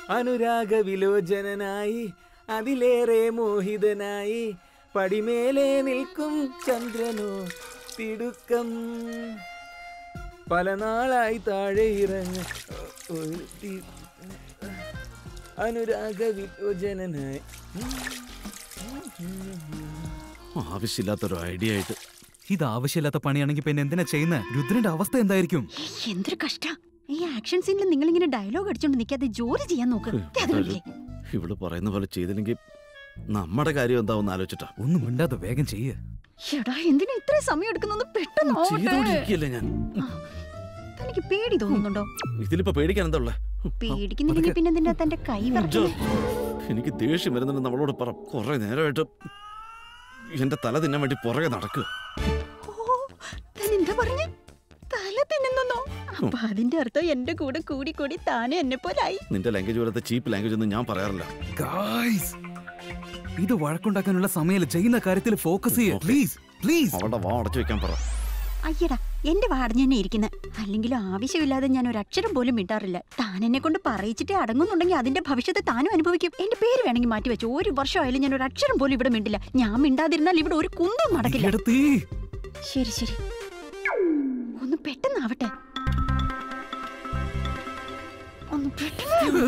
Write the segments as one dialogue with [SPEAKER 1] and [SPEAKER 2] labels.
[SPEAKER 1] അനുരാഗ വിലോചനായി അതിലേറെ മോഹിതനായി പടിമേലെ നിൽക്കും ചന്ദ്രനോ തിടുക്കം പല നാളായി താഴെ ഇറങ്ങ അനുരാഗ വിലോചനായി.
[SPEAKER 2] ആവശ്യമില്ലാത്തൊരു ഐഡിയ ആയിട്ട്.
[SPEAKER 3] ഇത് ആവശ്യമില്ലാത്ത പണിയാണെങ്കിൽ പിന്നെ എന്തിനാ ചെയ്യുന്നത്? രുദ്രന്റെ അവസ്ഥ എന്തായിരിക്കും?
[SPEAKER 4] എന്തൊരു കഷ്ടം. ഈ ആക്ഷൻ സീനിൽ നിങ്ങൾ ഇങ്ങനെ ഡയലോഗ് അടിച്ചോണ്ട് നിൽക്കാതെ ജോലി ചെയ്യാൻ നോക്ക്.
[SPEAKER 2] ഇവള് പറയുന്ന പോലെ ചെയ്തില്ലെങ്കിൽ നമ്മുടെ കാര്യം എന്താവും ആലോചിച്ചിട്ടാ.
[SPEAKER 3] ഒന്നും മിണ്ടാതെ വേഗം ചെയ്യേ.
[SPEAKER 4] എന്തിനാ ഇത്രയും സമയം എടുക്കുന്നു? പെട്ടെന്ന്
[SPEAKER 2] ഞാൻ.
[SPEAKER 4] തനിക്ക് പേടി തോന്നുന്നുണ്ടോ?
[SPEAKER 2] ഇതിലിപ്പോ പേടിക്കാൻ എന്താ ഉള്ളേ?
[SPEAKER 4] പേടിക്കുന്നില്ലെങ്കിൽ പിന്നെ എന്തിനാ തന്റെ കൈ വിറയ്ക്കുന്നത്?
[SPEAKER 2] എനിക്ക് ദേഷ്യം വരുന്നുണ്ട്. നമ്മളോട് പറ. കുറെ നേരമായിട്ട് എന്റെ തല തിന്നാൻ വേണ്ടി പുറകെ നടക്കുക.
[SPEAKER 4] എന്താ പറഞ്ഞ? തല തിന്നുന്നോ? അപ്പൊ അതിന്റെ അർത്ഥം എന്റെ കൂടെ കൂടി കൂടി താനും എന്നെ പോലായി.
[SPEAKER 2] നിന്റെ ലാംഗ്വേജ് പോലത്തെ ചീപ്പ് ലാംഗ്വേജ് ഒന്നും ഞാൻ പറയാറില്ല.
[SPEAKER 3] ഇത് വഴക്കുണ്ടാക്കാനുള്ള സമയം ചെയ്യുന്ന കാര്യത്തിൽ ഫോക്കസ് ചെയ്യേ. Please please.
[SPEAKER 2] അവളുടെ വാ അടച്ചു വെക്കാൻ പറ.
[SPEAKER 4] അയ്യടാ, എന്റെ വാർഡ് തന്നെ ഇരിക്കുന്നത്. അല്ലെങ്കിലും ആവശ്യമില്ലാതെ ഞാൻ ഒരു അക്ഷരം പോലും മിണ്ടാറില്ല. താൻ എന്നെ കൊണ്ട് പറയിച്ചിട്ടേ അടങ്ങുന്നുണ്ടെങ്കിൽ അതിന്റെ ഭവിഷ്യത്ത് താനും അനുഭവിക്കും. എന്റെ പേര് വേണമെങ്കിൽ മാറ്റി വെച്ചു. 1 വർഷമായാലും ഞാൻ ഒരു അക്ഷരം പോലും ഇവിടെ മിണ്ടില്ല. ഞാൻ മിണ്ടാതിരുന്നാൽ ഇവിടെ ഒരു കുന്തം നടക്കില്ല. ശരി ശരി, ഒന്ന് പെട്ടെന്നാവട്ടെ. ഒന്ന് പെട്ടെന്ന്.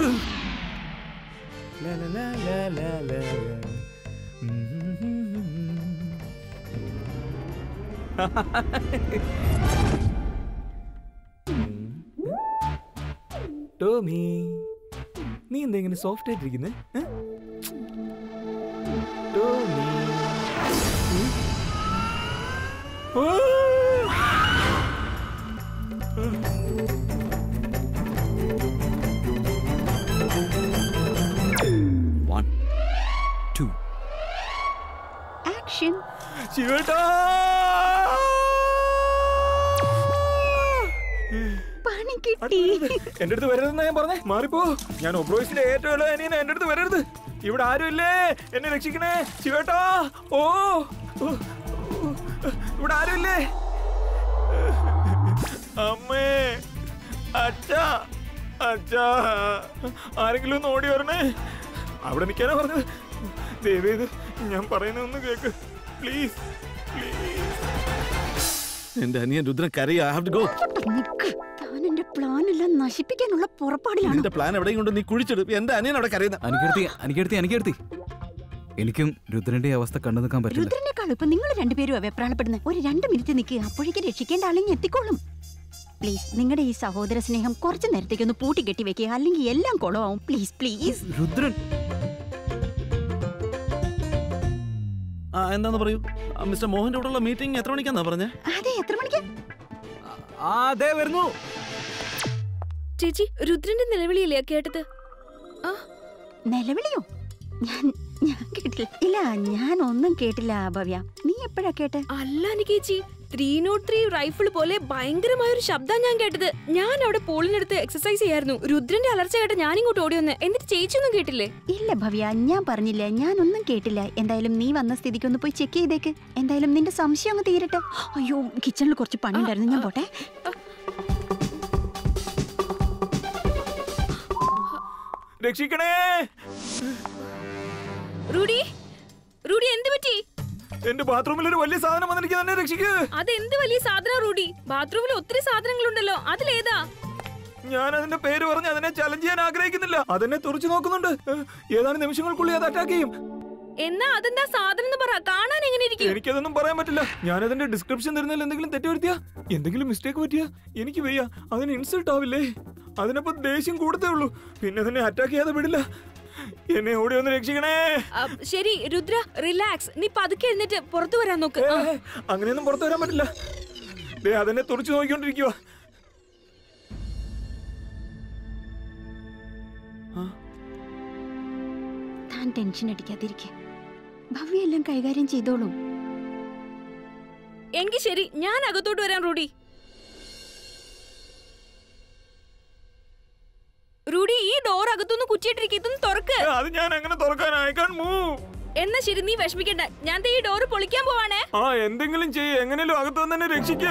[SPEAKER 1] ടോമി, നീ എന്താ ഇങ്ങനെ സോഫ്റ്റ് ആയിട്ടിരിക്കുന്നേ? Tommy,
[SPEAKER 4] action.
[SPEAKER 1] ശിവേട്ടാ,
[SPEAKER 4] പണി കിട്ടി.
[SPEAKER 1] എന്റെ അടുത്ത് വരരുതെന്നാ ഞാൻ പറഞ്ഞേ. മാറിപ്പോ. ഞാൻ ഒബ്രോയ്സിന്റെ ഏറ്റവും ഇളയ അനിയനാ. എന്റെ അടുത്ത് വരരുത്. ഇവിടെ ആരും ഇല്ലേ? എന്നെ രക്ഷിക്കണേ ശിവേട്ടാ. ഓ, ഇവിടെ ആരും ഇല്ലേ? അമ്മേ, അച്ഛാ, അച്ഛാ, ആരെങ്കിലും ഒന്ന് ഓടി വരണേ. അവിടെ നിൽക്കാനാ പറഞ്ഞത്. ദയവേത് ഞാൻ പറയുന്ന ഒന്ന് കേക്ക് പ്ലീസ്, പ്ലീസ്.
[SPEAKER 2] എന്റെ അനിയൻ രുദ്രൻ കരയാ. I have to go.
[SPEAKER 4] താൻ എന്റെ പ്ലാൻ എല്ലാം നശിപ്പിക്കാനുള്ള പുറപ്പാടിലാണ്.
[SPEAKER 2] എന്റെ പ്ലാൻ എവിടെയും കൊണ്ട് നീ കുഴിച്ചിടും. എന്റെ അനിയൻ അവിടെ കരയുന്ന.
[SPEAKER 3] അനുകീർത്തി, എനിക്കും രുദ്രന്റെ അവസ്ഥ കണ്ടു നിൽക്കാൻ പറ്റില്ല.
[SPEAKER 4] രുദ്രനേക്കാൾ ഇപ്പൊ നിങ്ങൾ രണ്ടുപേരും വെപ്രാളപ്പെടുന്നത്. ഒരു 2 മിനിറ്റ് നിൽക്കുക. അപ്പോഴേക്ക് രക്ഷിക്കേണ്ട ആളിങ്ങി എത്തിക്കോളും. പ്ലീസ്, നിങ്ങളുടെ ഈ സഹോദര സ്നേഹം കുറച്ച് നേരത്തേക്ക് ഒന്ന് പൂട്ടി കെട്ടി വെക്കുക. അല്ലെങ്കിൽ എല്ലാം കുളമാവും. Please please.
[SPEAKER 3] രുദ്രൻ,
[SPEAKER 2] എന്താന്ന് പറയൂ. മിസ്റ്റർ മോഹന്റെ കൂടെയുള്ള മീറ്റിംഗ് എത്ര മണിക്കാന്നാ പറഞ്ഞേ?
[SPEAKER 4] അതെ, എത്ര മണിക്കാ?
[SPEAKER 3] അതെ വരുന്നു.
[SPEAKER 5] ചേച്ചി, രുദ്രന്റെ നിലവിളിയില്ലേ കേട്ടത്?
[SPEAKER 4] നിലവിളിയോ? ഞാൻ കേട്ടില്ല. ഇല്ല, ഞാൻ ഒന്നും കേട്ടില്ല ഭവ്യ. നീ എപ്പോഴാ കേട്ടെ?
[SPEAKER 5] അല്ല ചേച്ചി, 303 റൈഫിൾ പോലെ ഭയങ്കരമായൊരു ശബ്ദം ഞാൻ കേട്ടത്. ഞാൻ അവിടെ പോളിനടുത്ത് എക്സസൈസ് ചെയ്യായിരുന്നു. രുദ്രന്റെ അലർച്ച കേട്ട് ഞാൻ ഇങ്ങോട്ട് ഓടി വന്ന്. എന്നിട്ട് ചേച്ചി ഒന്നും കേട്ടില്ലേ?
[SPEAKER 4] ഇല്ല ഭവ്യ, ഞാൻ പറഞ്ഞില്ല, ഞാനൊന്നും കേട്ടില്ല. എന്തായാലും നീ വന്ന സ്ഥിതിക്ക് ഒന്ന് പോയി ചെക്ക് ചെയ്തേക്ക്. എന്തായാലും നിന്റെ സംശയം അങ്ങ് തീരട്ടെ. അയ്യോ, കിച്ചണിൽ കുറച്ച് പണി ഉണ്ടായിരുന്നു. ഞാൻ പോട്ടെ.
[SPEAKER 1] രക്ഷിക്കണേ.
[SPEAKER 5] റൂഡി, എന്ത് പറ്റി?
[SPEAKER 1] എന്റെ ബാത്റൂമിൽ ഒരു വലിയ സാധനം വന്നിരിക്കുക. തന്നെ രക്ഷിക്ക്.
[SPEAKER 5] അതെന്ത് വലിയ സാധനം റൂഡി? ബാത്റൂമിൽ ഒത്തിരി സാധനങ്ങളുണ്ടല്ലോ, അതിലേതാ?
[SPEAKER 1] ഞാൻ അതിന്റെ പേര് പറഞ്ഞ് അതിനെ ചലഞ്ച് ചെയ്യാൻ ആഗ്രഹിക്കുന്നില്ല. അതെന്നെ തുറച്ചു നോക്കുന്നുണ്ട്. ഏതാനും നിമിഷങ്ങൾക്കുള്ളിൽ അത് അറ്റാക്ക് ചെയ്യും.
[SPEAKER 5] എന്നാ അതെന്താ സാധനം എന്ന് പറ. കാണാൻ എങ്ങനെ ഇരിക്കും?
[SPEAKER 1] എനിക്കതൊന്നും പറയാൻ പറ്റില്ല. ഞാനതിന്റെ ഡിസ്ക്രിപ്ഷൻ തരുന്നതിൽ എന്തെങ്കിലും തെറ്റ് വരുത്തിയാ, എന്തെങ്കിലും മിസ്റ്റേക്ക് പറ്റിയാ എനിക്ക് വയ്യ. അതിന് ഇൻസൾട്ട് ആവില്ലേ? അതിനപ്പം ദേഷ്യം കൂടത്തേ ഉള്ളൂ. പിന്നെ അതിനെ അറ്റാക്ക് ചെയ്യാതെ വിടില്ല. എന്നെ ഓടി ഒന്ന് രക്ഷിക്കണേ.
[SPEAKER 5] ശരി രുദ്ര, റിലാക്സ്. നീ പതുക്കെ എഴുന്നേറ്റ് പുറത്തു വരാൻ നോക്ക്.
[SPEAKER 1] അങ്ങനെയൊന്നും പുറത്തു വരാൻ പറ്റില്ല. അതെന്നെ തുറച്ചു നോക്കിക്കൊണ്ടിരിക്കുക.
[SPEAKER 4] താൻ ടെൻഷൻ അടിക്കാതിരിക്കെ. ഭവ്യ എല്ലാം കൈകാര്യം ചെയ്തോളൂ.
[SPEAKER 5] എങ്കിൽ ശരി, ഞാൻ അകത്തോട്ട് വരാം റൂഡി. റൂഡി, ഈ ഡോർ അകത്തുനിന്ന് കുറ്റിയിട്ടിരിക്കും. ഇതൊന്ന് തുറക്ക്.
[SPEAKER 1] അത് ഞാൻ എങ്ങനെ തുറക്കാൻ? I can't move.
[SPEAKER 5] എന്നാ ശരി, നീ വിഷമിക്കണ്ട. ഞാൻ ഈ ഡോർ പൊളിക്കാൻ പോവാണേ.
[SPEAKER 1] എന്തെങ്കിലും ചെയ്യ്. എങ്ങനെയല്ലോ അകത്ത് വന്ന് തന്നെ രക്ഷിക്ക്.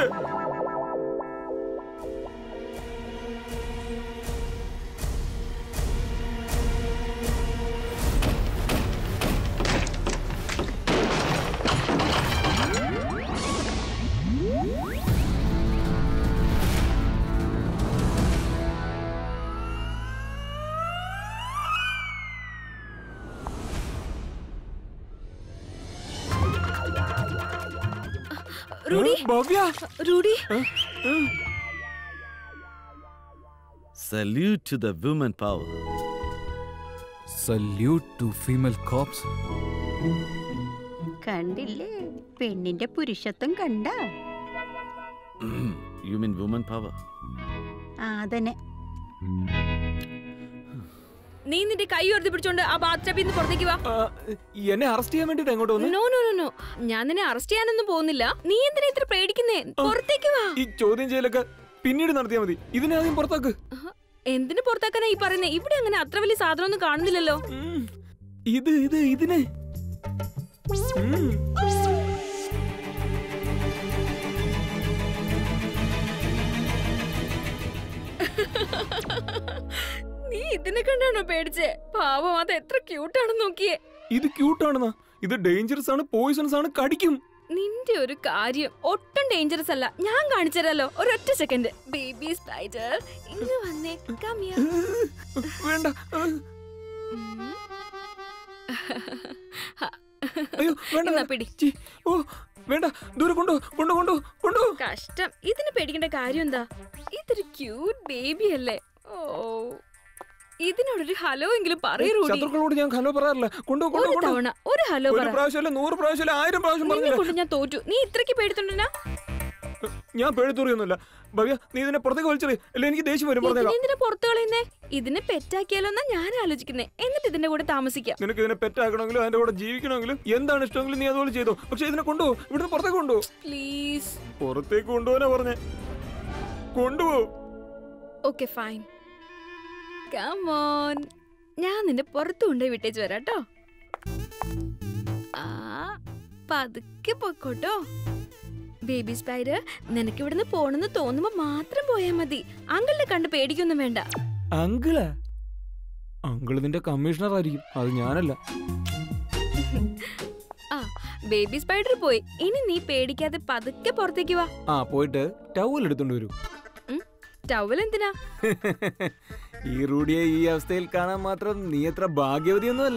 [SPEAKER 5] Rudy
[SPEAKER 1] Bhavya
[SPEAKER 5] Rudy
[SPEAKER 2] Salute to the women power.
[SPEAKER 3] Salute to female cops.
[SPEAKER 4] കണ്ടില്ലേ പെണ്ണിന്റെ പുരുഷത്വം കണ്ട.
[SPEAKER 2] You mean women power?
[SPEAKER 4] അതന്നെ.
[SPEAKER 5] നീ നിന്റെ കൈ ഉയർത്തി പിടിച്ചോണ്ട് ആ ബാത്ടബിൽ നിന്ന് പുറത്തേക്ക് വാ.
[SPEAKER 1] എന്നെ അറസ്റ്റ് ചെയ്യാൻ വേണ്ടിട്ട് എങ്ങോട്ട് വന്നു?
[SPEAKER 5] നോ നോ നോ നോ, ഞാൻ നിന്നെ അറസ്റ്റ് ചെയ്യാനൊന്നും പോകുന്നില്ല. നീ എന്തിനാ ഇത്ര പേടിക്കുന്നേ? പുറത്തേക്ക് വാ.
[SPEAKER 1] ഈ ചോദ്യം ചെയ്യലൊക്കെ പിന്നീട് നടത്തിയാ മതി. ഇതിനെ ആദ്യം പുറത്താക്ക്.
[SPEAKER 5] എന്തിനു പുറത്താക്കാനാ ഈ പറയുന്നേ? ഇവിടെ അങ്ങനെ അത്ര വലിയ സാധനം ഒന്നും കാണുന്നില്ലല്ലോ.
[SPEAKER 1] ഇതിനെ
[SPEAKER 5] നീ ഇതിനെ കണ്ടാണോ പേടിച്ചേ? പാവം, അത് എത്ര ക്യൂട്ടാണെന്ന് നോക്കിയേ.
[SPEAKER 1] ഇത് ക്യൂട്ടാണെന്നാ? ഇത് ഡേഞ്ചറസ് ആണ്, പോയിസൺസ് ആണ്, കടിക്കും.
[SPEAKER 5] നിന്റെ ഒരു കാര്യം ഒട്ടും ഡേഞ്ചറസ് അല്ല. ഞാൻ കാണിച്ചുതരാലോ. ഒരൊറ്റ സെക്കൻഡ്. ബേബി സ്പൈഡർ ഇങ്ങ് വന്നേ. Come here.
[SPEAKER 1] വേണ്ട. അയ്യോ വേണ്ട.
[SPEAKER 5] എന്നാ പിടി.
[SPEAKER 1] ഓ വേണ്ട, ദൂരെ കൊണ്ടോ.
[SPEAKER 5] കഷ്ടം. ഇതിന് പേടിക്കേണ്ട കാര്യം എന്താ? ഇതൊരു ക്യൂട്ട് ബേബി അല്ലേ? ഓ, ഇതിനോടൊരു ഹലോ എങ്കിലും പറയൂ.
[SPEAKER 1] ശത്രുക്കളോട് ഞാൻ ഹലോ പറയാറില്ല.
[SPEAKER 5] ഒരു തവണ ഒരു ഹലോ പറ.
[SPEAKER 1] 1 പ്രാവശ്യമല്ല, 100 പ്രാവശ്യമല്ല, 1000 പ്രാവശ്യം പറഞ്ഞു.
[SPEAKER 5] ഞാൻ തോറ്റു. നീ ഇത്രയ്ക്ക് പേടിത്തുണ്ടെന്നാ?
[SPEAKER 1] ഞാൻ പേടിത്തൂറിയൊന്നുമില്ല. ഭവ്യ, നീ ഇതിനെ പുറത്തേക്ക് വലിച്ചെറി, അല്ലെ എനിക്ക് ദേഷ്യം വരും.
[SPEAKER 5] ഇതിനെ പുറത്തു കളയുന്നേ? ഇതിനെ പെറ്റാക്കിയാലോ എന്നാ ഞാൻ ആലോചിക്കുന്നേ. എന്നിട്ട് ഇതിന്റെ കൂടെ താമസിക്കാം.
[SPEAKER 1] നിനക്ക് ഇതിനെ പെറ്റാക്കണമെങ്കിലും അതിന്റെ കൂടെ ജീവിക്കണമെങ്കിലും എന്താണ് ഇഷ്ടമെങ്കിലും നീ അതുപോലെ ചെയ്തോ. പക്ഷെ ഇതിനെ കൊണ്ടുപോ. ഇവിടുന്ന് പുറത്തേക്ക് കൊണ്ടുപോ.
[SPEAKER 5] പ്ലീസ്.
[SPEAKER 1] പുറത്തേക്ക് കൊണ്ടുപോകാനാ പറഞ്ഞേ. കൊണ്ടുപോ.
[SPEAKER 5] Okay fine. Come on. ഞാൻ നിന്നെ പുറത്തു കൊണ്ടുപോയി വിട്ടേച്ച് വരാട്ടോ. ആ, പതുക്കെ പൊക്കോട്ടോ. ബേബി സ്പൈഡർ, നിനക്ക് ഇവിടുന്ന് പോണെന്ന് തോന്നുമ്പോ മാത്രം പോയാ മതി. അങ്കിളിനെ കണ്ട് പേടിക്കൊന്നും വേണ്ട.
[SPEAKER 1] അങ്കിള് നിന്റെ കമ്മീഷണർ ആയിരിക്കും, അത് ഞാനല്ല.
[SPEAKER 5] ആ, ബേബി സ്പൈഡർ പോയി. ഇനി നീ പേടിക്കാതെ പതുക്കെ പുറത്തേക്ക് വാ.
[SPEAKER 1] ആ, പോയിട്ട് ടവൽ എടുത്തോണ്ട് വരൂ.
[SPEAKER 5] ടവൽ എന്തിനാ?
[SPEAKER 1] ഈ റൂഡിയെ ഈ അവസ്ഥയിൽ കാണാൻ മാത്രം നീ എത്ര ഭാഗ്യവതിയൊന്നുമല്ല.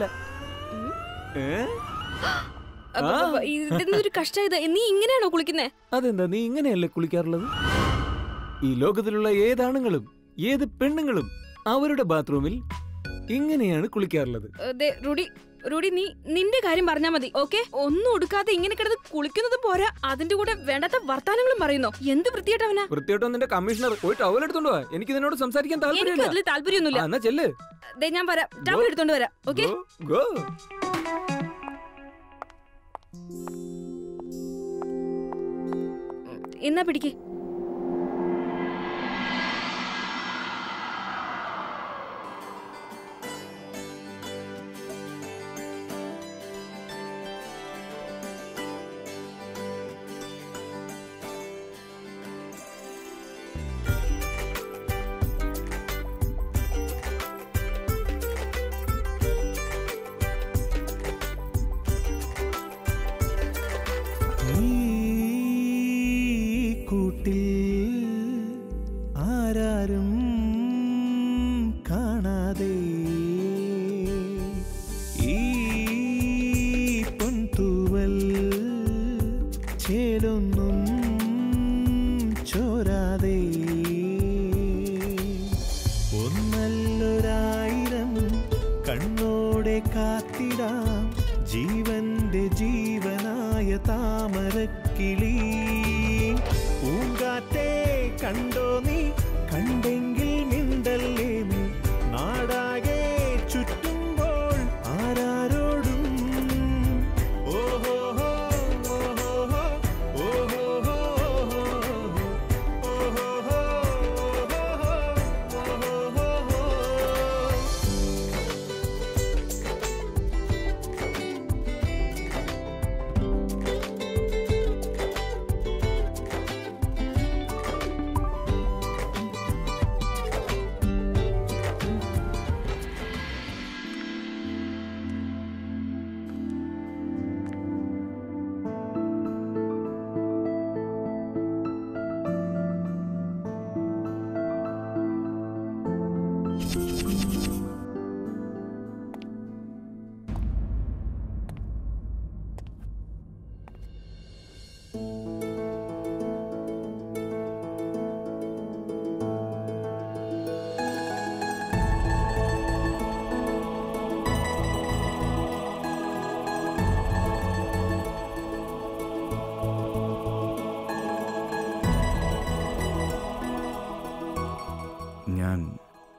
[SPEAKER 5] ഇതൊരു കഷ്ടായത്. നീ ഇങ്ങനെയാണോ കുളിക്കുന്നേ?
[SPEAKER 1] അതെന്താ, നീ ഇങ്ങനെയല്ലേ കുളിക്കാറുള്ളത്? ഈ ലോകത്തിലുള്ള ഏതാണുങ്ങളും ഏത് പെണ്ണുങ്ങളും അവരുടെ ബാത്റൂമിൽ ഇങ്ങനെയാണ് കുളിക്കാറുള്ളത്.
[SPEAKER 5] റൂഡി, നീ നിന്റെ കാര്യം പറഞ്ഞാ മതി. ഓക്കെ? ഒന്നും ഒടുക്കാതെ ഇങ്ങനെ കിടന്ന് കുളിക്കുന്നതും പോരാ, അതിന്റെ കൂടെ വേണ്ടാത്ത വർത്താനങ്ങളും പറയുന്നോ? എന്ത് വൃത്തിയായിട്ടവനാ?
[SPEAKER 1] വൃത്തിയായിട്ടോ നിന്റെ കമ്മീഷണർ. പോയി ടവൽ എടുത്തോണ്ട് പോവാ. എനിക്ക് ഇതിനോട് സംസാരിക്കാൻ
[SPEAKER 5] താല്പര്യമൊന്നുമില്ല.
[SPEAKER 1] എന്നാ ചെല്ല്.
[SPEAKER 5] ഞാൻ വരാം. ടവൽ എടുത്തോണ്ട് വരാം. ഓക്കെ? എന്നാ പിടിക്കേ.
[SPEAKER 6] ആരാരും കാണാതെ ഈ പൊൻതൂവൽ ചേലൊന്നും ചോരാതെ ഒന്നല്ലൊരായിരം കണ്ണോടെ കാത്തിടാം ജീവന്റെ ജീവനായ താമരക്കിളി. പൂങ്കാറ്റേ കണ്ടോ നീ, കണ്ടെങ്കിൽ മിണ്ടല്ലേ നീ, നാടാകെ ചുറ്റുമ്പോൾ ആരാരോടും. ഓഹോ ഓഹോ ഓഹോ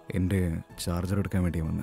[SPEAKER 3] എൻ്റെ ചാർജർ എടുക്കാൻ വേണ്ടി വന്ന്.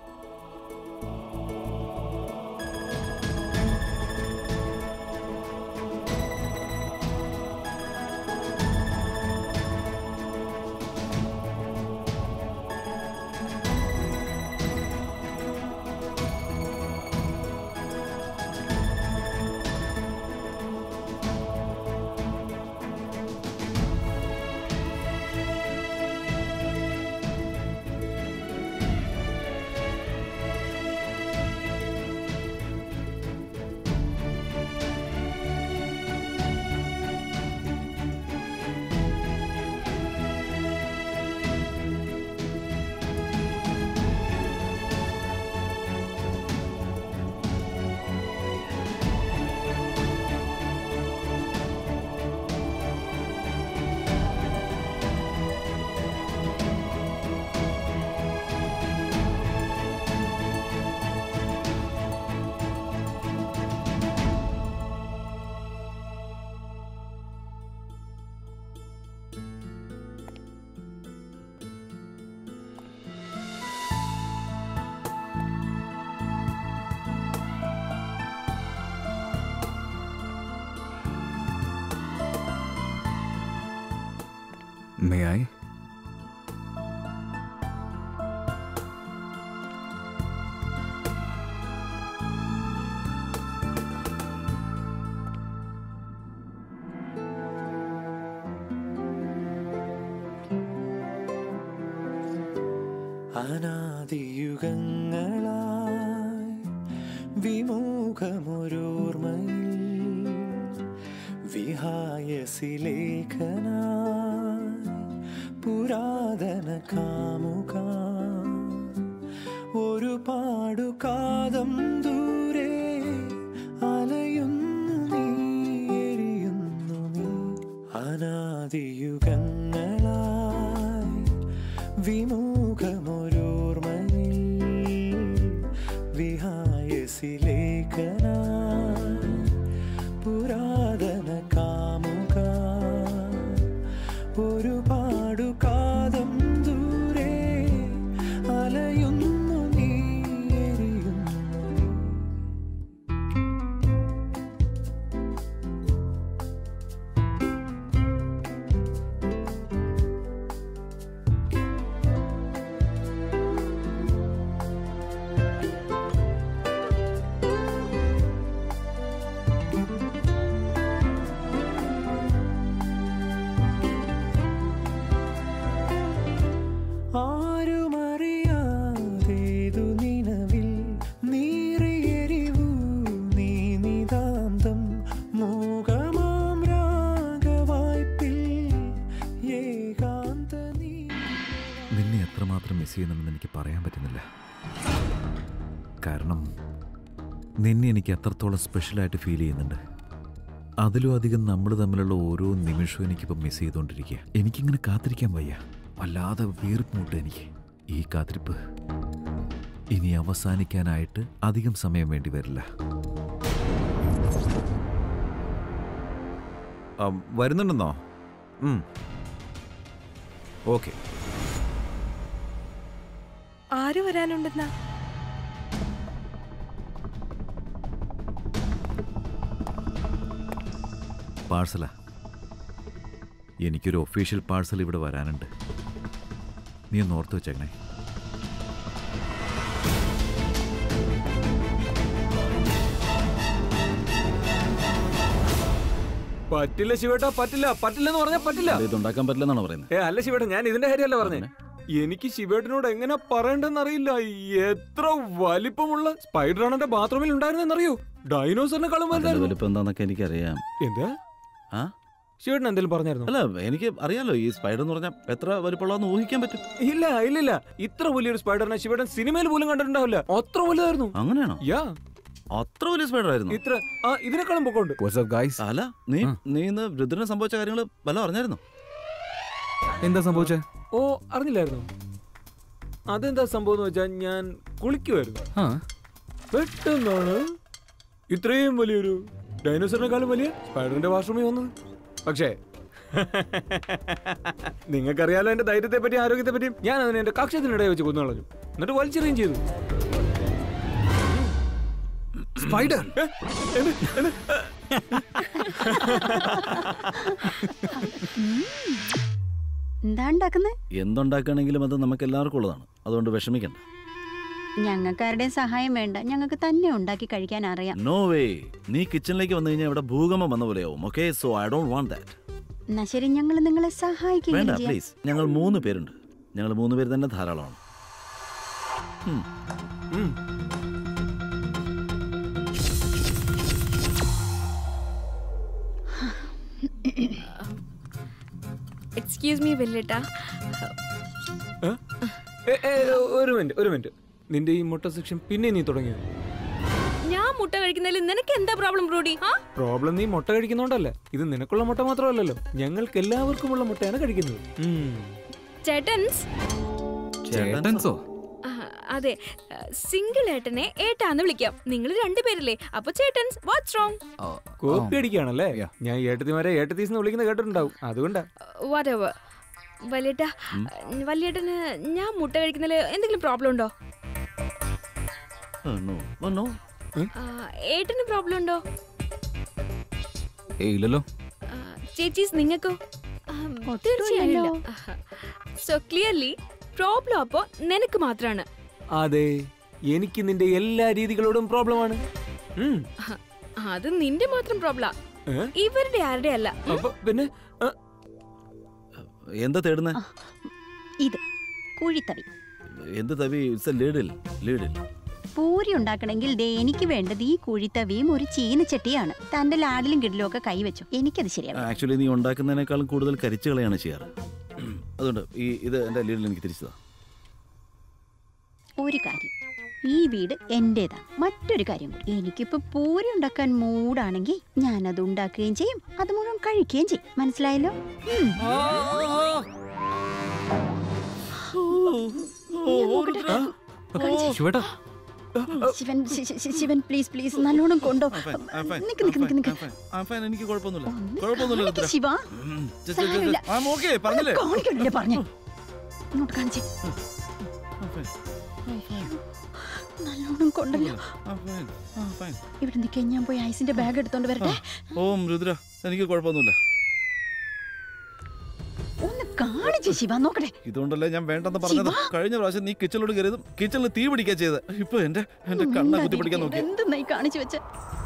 [SPEAKER 3] May I?
[SPEAKER 6] അനാദിയുഗങ്ങളായി വിമുഖമൊരോർമ്മയിൽ വിഹായസിലേഖനായി പുരാതന കാമുക ഒരുപാടു കാതം ദൂരെ അലയുന്നു നീ എരിയുന്നു നീ അനാദിയുഗങ്ങളായി വിമുഖമൊരോർമ്മയിൽ വിഹായസിലേഖനായി പുരാതന കാമുക ഒരുപാടു കാതം ദൂരെ അലയുന്നു നീ എരിയുന്നു നീ ആരുമറിയാതേതു നിലവിൽ നീറിയെരിവൂ നീ നിതാന്തം മൂകമാം രാഗവായ്പിൽ ഏകാന്ത നീ.
[SPEAKER 7] നിന്നെ എത്രമാത്രം മിസ് ചെയ്യുന്നുണ്ടെന്ന് എനിക്ക് പറയാൻ പറ്റുന്നില്ല. കാരണം നിന്നെ എനിക്ക് എത്രത്തോളം സ്പെഷ്യലായിട്ട് ഫീൽ ചെയ്യുന്നുണ്ട്. അതിലും അധികം നമ്മൾ തമ്മിലുള്ള ഓരോ നിമിഷവും എനിക്കിപ്പോൾ മിസ് ചെയ്തുകൊണ്ടിരിക്കുക. എനിക്കിങ്ങനെ കാത്തിരിക്കാൻ വയ്യ. വല്ലാതെ വീർപ്പുമുട്ട് എനിക്ക്. ഈ കാത്തിരിപ്പ് ഇനി അവസാനിക്കാനായിട്ട് അധികം സമയം വേണ്ടി വരില്ല. വരുന്നുണ്ടെന്നോ? ഓക്കെ.
[SPEAKER 5] ആര് വരാനുണ്ടെന്നാ?
[SPEAKER 7] പാഴ്സലാ. എനിക്കൊരു ഒഫീഷ്യൽ പാഴ്സൽ ഇവിടെ വരാനുണ്ട്. നീ ഒന്ന് ഓർത്ത് വെച്ചേക്കണേ.
[SPEAKER 1] പറ്റില്ല ശിവേട്ടാ, പറ്റില്ല. പറ്റില്ലെന്ന് പറഞ്ഞാൽ പറ്റില്ല.
[SPEAKER 2] ഇതുണ്ടാക്കാൻ പറ്റില്ലെന്നാണ് പറയുന്നത്.
[SPEAKER 1] അല്ല ശിവേട്ടാ, ഞാൻ ഇതിന്റെ കാര്യമല്ല പറഞ്ഞേ. എനിക്ക് ശിവേട്ടനോട് എങ്ങനെ പറയണ്ടെന്ന് അറിയില്ല. എത്ര വലിപ്പമുള്ള സ്പൈഡറാണ് എന്റെ ബാത്റൂമിൽ ഉണ്ടായിരുന്നെന്നറിയോ? ഡൈനോസറിനെക്കാളും
[SPEAKER 2] വലിപ്പം എന്താന്നൊക്കെ എനിക്കറിയാം.
[SPEAKER 1] എന്താ
[SPEAKER 2] ആ
[SPEAKER 1] ശിവേട്ടൻ എന്തെങ്കിലും പറഞ്ഞായിരുന്നു?
[SPEAKER 2] അല്ല, എനിക്ക് അറിയാലോ ഈ സ്പൈഡർ എന്ന് പറഞ്ഞാൽ എത്ര വലിപ്പമുള്ളതെന്ന് ഊഹിക്കാൻ പറ്റും.
[SPEAKER 1] ഇല്ല, ഇത്ര വലിയൊരു സ്പൈഡറിനെ ശിവേട്ടൻ സിനിമയിൽ പോലും കണ്ടിട്ടുണ്ടാവില്ല. അത്ര വലുതായിരുന്നു.
[SPEAKER 2] അങ്ങനെയാണോ?
[SPEAKER 1] യാ,
[SPEAKER 2] അത്ര വലിയ സ്പൈഡർ ആയിരുന്നു.
[SPEAKER 1] ഇത്ര ഇതിനേക്കാളും പൊക്കമുണ്ട്.
[SPEAKER 3] What's up, guys?
[SPEAKER 2] അല്ല, നീ ഇന്ന് രുദ്രന് സംഭവിച്ച കാര്യങ്ങൾ വല്ല അറിഞ്ഞായിരുന്നു?
[SPEAKER 3] എന്താ സംഭവിച്ചേ?
[SPEAKER 1] ഓ, അറിഞ്ഞില്ലായിരുന്നു. അതെന്താ സംഭവം എന്ന് വെച്ചാൽ ഞാൻ കുളിക്കുമായിരുന്നു. പെട്ടെന്നാണ് ഇത്രയും വലിയൊരു ഡൈനോസറിനെക്കാളും വലിയ സ്പൈഡറിന്റെ വാഷ്റൂമിൽ വന്നത്. പക്ഷേ നിങ്ങൾക്കറിയാലോ എന്റെ ധൈര്യത്തെ പറ്റി ആരോഗ്യത്തെ പറ്റി. ഞാൻ അതിനെ എന്റെ കക്ഷത്തിനിടെ വെച്ച് കൊന്നു കളഞ്ഞു, എന്നിട്ട് വലിച്ചെറിയും ചെയ്തു.
[SPEAKER 3] സ്പൈഡർ
[SPEAKER 4] എന്താ ഉണ്ടാക്കുന്നത്?
[SPEAKER 2] എന്തുണ്ടാക്കുകയാണെങ്കിലും അത് നമുക്ക് എല്ലാവർക്കും ഉള്ളതാണ്, അതുകൊണ്ട് വിഷമിക്കണ്ട.
[SPEAKER 4] ഞങ്ങൾക്കാരുടെയും സഹായം വേണ്ട, ഞങ്ങൾക്ക് തന്നെ ഉണ്ടാക്കി കഴിക്കാൻ അറിയാം.
[SPEAKER 2] നോ വേ, നീ കിച്ചണിലേക്ക് വന്നു കഴിഞ്ഞാൽ ഇവിടെ ഭൂകമ്പം വന്ന പോലെയാവും. Okay, so I don't want that.
[SPEAKER 4] എന്നാ ശരി, ഞങ്ങൾ നിങ്ങളെ
[SPEAKER 2] വേണ്ട
[SPEAKER 4] സഹായിക്കുകയും ചെയ്യാം.
[SPEAKER 2] പ്ലീസ്, ഞങ്ങൾ 3 പേരുണ്ട്. ഞങ്ങൾ 3 പേര് തന്നെ ധാരാളമാണ്.
[SPEAKER 5] എക്സ്ക്യൂസ് മീ വല്യേട്ടാ.
[SPEAKER 1] ഒരു മിനിറ്റ്, നിന്റെ ഈ മുട്ട സെക്ഷൻ പിന്നെ നീ തുടങ്ങിയത്?
[SPEAKER 5] ഞാൻ മുട്ട കഴിക്കുന്നതിൽ നിനക്ക് എന്താ പ്രോബ്ലം ബ്രൂഡി?
[SPEAKER 1] പ്രോബ്ലം നീ മുട്ട കഴിക്കുന്നോണ്ടല്ല. ഇത് നിനക്കുള്ള മുട്ട മാത്രമല്ലല്ലോ, ഞങ്ങൾക്ക് എല്ലാവർക്കുമുള്ള മുട്ടയാണ് കഴിക്കുന്നത്.
[SPEAKER 3] ചേട്ടൻസോ?
[SPEAKER 5] അതെ, സിംഗിൾ ഏട്ടനെ ഏട്ടാന്ന് വിളിക്കാം. നിങ്ങൾ 2 പേരല്ലേ, അപ്പൊ ചേട്ടൻസ്. What's wrong?
[SPEAKER 1] കോപ്പി അടിക്കുകയാണല്ലേ? ഞാൻ ഏട്ടത്തിമാരെ ഏട്ടത്തീസ് വിളിക്കുന്നത് കേട്ടിട്ടുണ്ടാവും, അതുകൊണ്ടാ.
[SPEAKER 5] വാട്ടെവർ. വല്യേട്ടന് ഞാൻ മുട്ട കഴിക്കുന്നതിൽ എന്തെങ്കിലും പ്രോബ്ലം ഉണ്ടോ? ഏട്ടന് പ്രോബ്ലം ഉണ്ടോ?
[SPEAKER 3] ഇല്ലല്ലോ.
[SPEAKER 5] ചേച്ചീസ് നിങ്ങൾക്കോ? തീർച്ചയായും. സോ ക്ലിയർലി പ്രോബ്ലം അപ്പോ നിനക്ക് മാത്രമാണ്.
[SPEAKER 1] അതെ, എനിക്ക് നിന്റെ എല്ലാ രീതികളോടും പ്രോബ്ലമാണ്.
[SPEAKER 5] അത് നിന്റെ മാത്രം പ്രോബ്ലം, ഇവരുടെ ആരുടെ അല്ല.
[SPEAKER 1] പിന്നെ
[SPEAKER 2] എന്താ തേടുന്നേ?
[SPEAKER 4] ഇത് കുഴിത്തവി.
[SPEAKER 2] എന്ത് തവി? It's A ലീഡിൽ.
[SPEAKER 4] പൂരി ഉണ്ടാക്കണമെങ്കിൽ എനിക്ക് വേണ്ടത് ഈ കുഴിത്തവിയും ഒരു ചീനച്ചട്ടിയാണ്. തന്റെ ലാഡിലും കിടിലും ഒക്കെ കൈവച്ചു, എനിക്കത് ശരിയാവും.
[SPEAKER 2] ആക്ച്വലി നീ ഉണ്ടാക്കുന്നതിനേക്കാളും കൂടുതൽ കരിച്ചു കളയാണ് ചെയ്യാറ്. അതുകൊണ്ട് ഇത് എന്റെ ലീഡിൽ എനിക്ക് തിരിച്ചതാ.
[SPEAKER 4] ഒരു കാര്യം, ഈ വീട് എന്റേതാ. മറ്റൊരു കാര്യം കൂടി, എനിക്കിപ്പോ പൂരി ഉണ്ടാക്കാൻ മൂടാണെങ്കിൽ ഞാനത് ഉണ്ടാക്കുകയും ചെയ്യും, അത് മുഴുവൻ കഴിക്കുകയും ചെയ്യും. മനസ്സിലായല്ലോ? ശിവൻ പ്ലീസ് പ്ലീസ് നല്ലോണം കൊണ്ടോ.
[SPEAKER 2] എനിക്ക് കുഴപ്പമൊന്നുമില്ല
[SPEAKER 4] ശിവ, കാണിക്കല്ലേ പറഞ്ഞേ, ഇങ്ങോട്ട് കാണിച്ചേ. നല്ലോണം കൊണ്ടല്ലോ. ഇവിടെ നിൽക്കാൻ ഞാൻ പോയി ഐസിന്റെ ബാഗ് എടുത്തോണ്ട് വരട്ടെ.
[SPEAKER 2] ഓം രുദ്ര, എനിക്ക് കുഴപ്പമൊന്നുമില്ല.
[SPEAKER 4] ഒന്ന് കാണിച്ചേ ശിവ, നോക്കട്ടെ.
[SPEAKER 2] ഇതുകൊണ്ടല്ലേ ഞാൻ വേണ്ടെന്ന് പറഞ്ഞത്. കഴിഞ്ഞ പ്രാവശ്യം നീ കിച്ചണിലോട് കയറിയതും കിച്ചണിൽ തീ പിടിക്കാൻ ചെയ്തത്. ഇപ്പൊ എന്റെ കണ്ണ കുത്തി പിടിക്കാൻ നോക്കി.
[SPEAKER 4] എന്തെന്നായി കാണിച്ചു വെച്ച?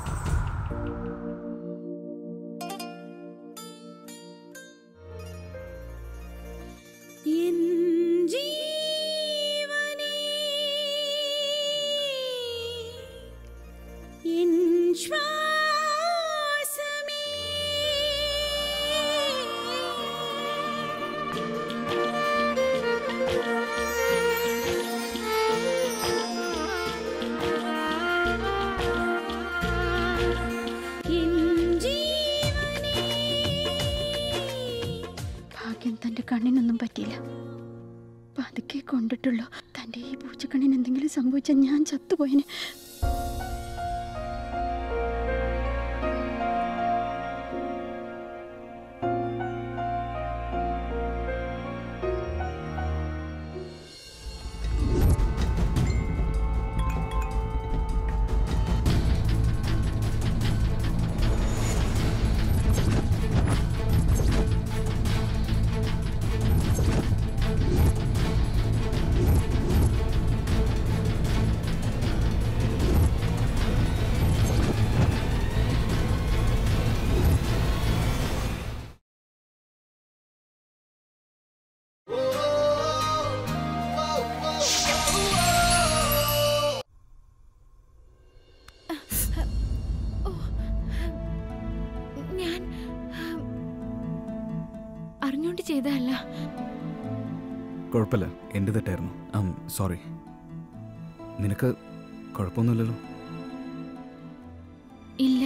[SPEAKER 4] തന്റെ കണ്ണിനൊന്നും പറ്റിയില്ല, പതുക്കെ കൊണ്ടിട്ടുള്ളൂ. തന്റെ ഈ പൂച്ചക്കണ്ണിന് എന്തെങ്കിലും സംഭവിച്ചാൽ ഞാൻ ചത്തുപോയന്. അറിഞ്ഞോണ്ട് ചെയ്തല്ല.
[SPEAKER 3] കുഴപ്പമില്ല, എൻ്റെ തെറ്റായിരുന്നു. സോറി. നിനക്ക് കുഴപ്പമൊന്നുമില്ലല്ലോ?
[SPEAKER 5] ഇല്ല.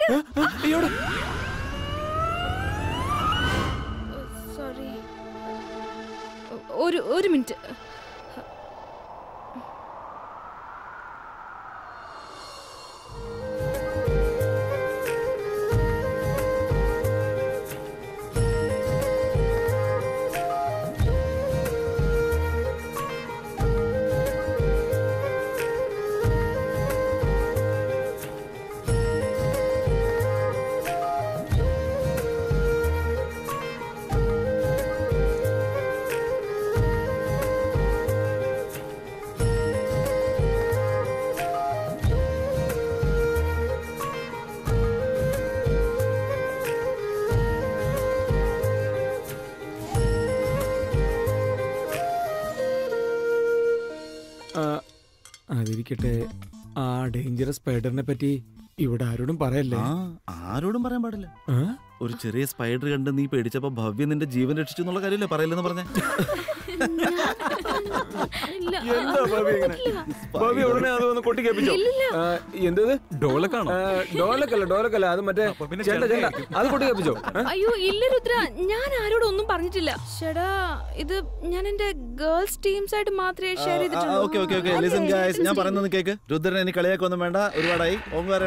[SPEAKER 5] സോറി, ഒരു മിനിറ്റ്.
[SPEAKER 1] അതിരിക്കട്ടെ, ആ ഡേഞ്ചറസ് സ്പൈഡറിനെ പറ്റി ഇവിടെ ആരോടും പറയല്ലേ?
[SPEAKER 2] ആരോടും പറയാൻ പാടില്ല. ഒരു ചെറിയ സ്പൈഡർ കണ്ട് നീ പേടിച്ചപ്പോ ഭവ്യ നിന്റെ ജീവൻ രക്ഷിച്ചു എന്നുള്ള കാര്യമല്ലേ പറയില്ലെന്ന് പറഞ്ഞ?
[SPEAKER 1] എന്താ ഭാവി ഇങ്ങനെ? ഭാവി ഉടനെ അതൊന്ന് കൊട്ടി കേൾപ്പിച്ചോ. എന്തത്? ഡോലക്കാണോ? ഡോലക്കല്ല, അത് മറ്റേ ചെണ്ട അത് കൊട്ടി കേൾപ്പിച്ചോ.
[SPEAKER 5] അയ്യോ ഇല്ല രുദ്ര, ഞാൻ ആരോടും ഒന്നും പറഞ്ഞിട്ടില്ല. ചേടാ, ഇത് ഞാൻ എന്റെ ഗേൾസ് ടീംസ് ആയിട്ട് മാത്രമേ ഷെയർ ചെയ്തിട്ടുള്ളൂ.
[SPEAKER 2] ഞാൻ പറയുന്നത് കേക്ക്. രുദ്രനെ ഇനി കളിയാക്കൊന്നും വേണ്ട, ഒരുപാടായി.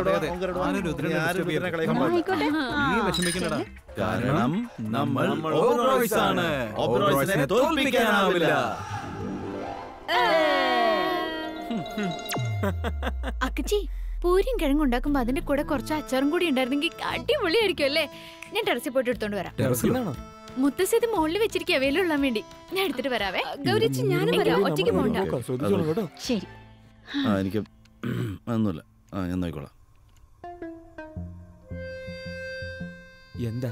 [SPEAKER 2] കാരണം നമ്മൾ ആണ്. ഓബറോയ്സിനെ തോൽപ്പിക്കാനാവില്ല.
[SPEAKER 8] അക്കച്ചി, പൂരിയും കിഴങ്ങുണ്ടാക്കുമ്പോ അതിന്റെ കൂടെ കുറച്ച് അച്ചാറും കൂടി ഉണ്ടായിരുന്നെങ്കിൽ അടിപൊളിയായിരിക്കും അല്ലേ? ഞാൻ ടെറസിൽ പോയിട്ട് എടുത്തോണ്ട് വരാം. മുത്തശ്ശി മുകളിൽ വെച്ചിരിക്കുക വെയിലുള്ള വേണ്ടി. ഞാൻ എടുത്തിട്ട് വരാവേ.
[SPEAKER 5] ഗൗരിച്ചി, ഞാനും വരാം, ഒറ്റയ്ക്ക് പോണ്ട.
[SPEAKER 4] ശരി.
[SPEAKER 2] എനിക്ക് ഒന്നുമില്ല, ഞാൻ നോക്കിക്കോളാം.
[SPEAKER 1] എന്താ?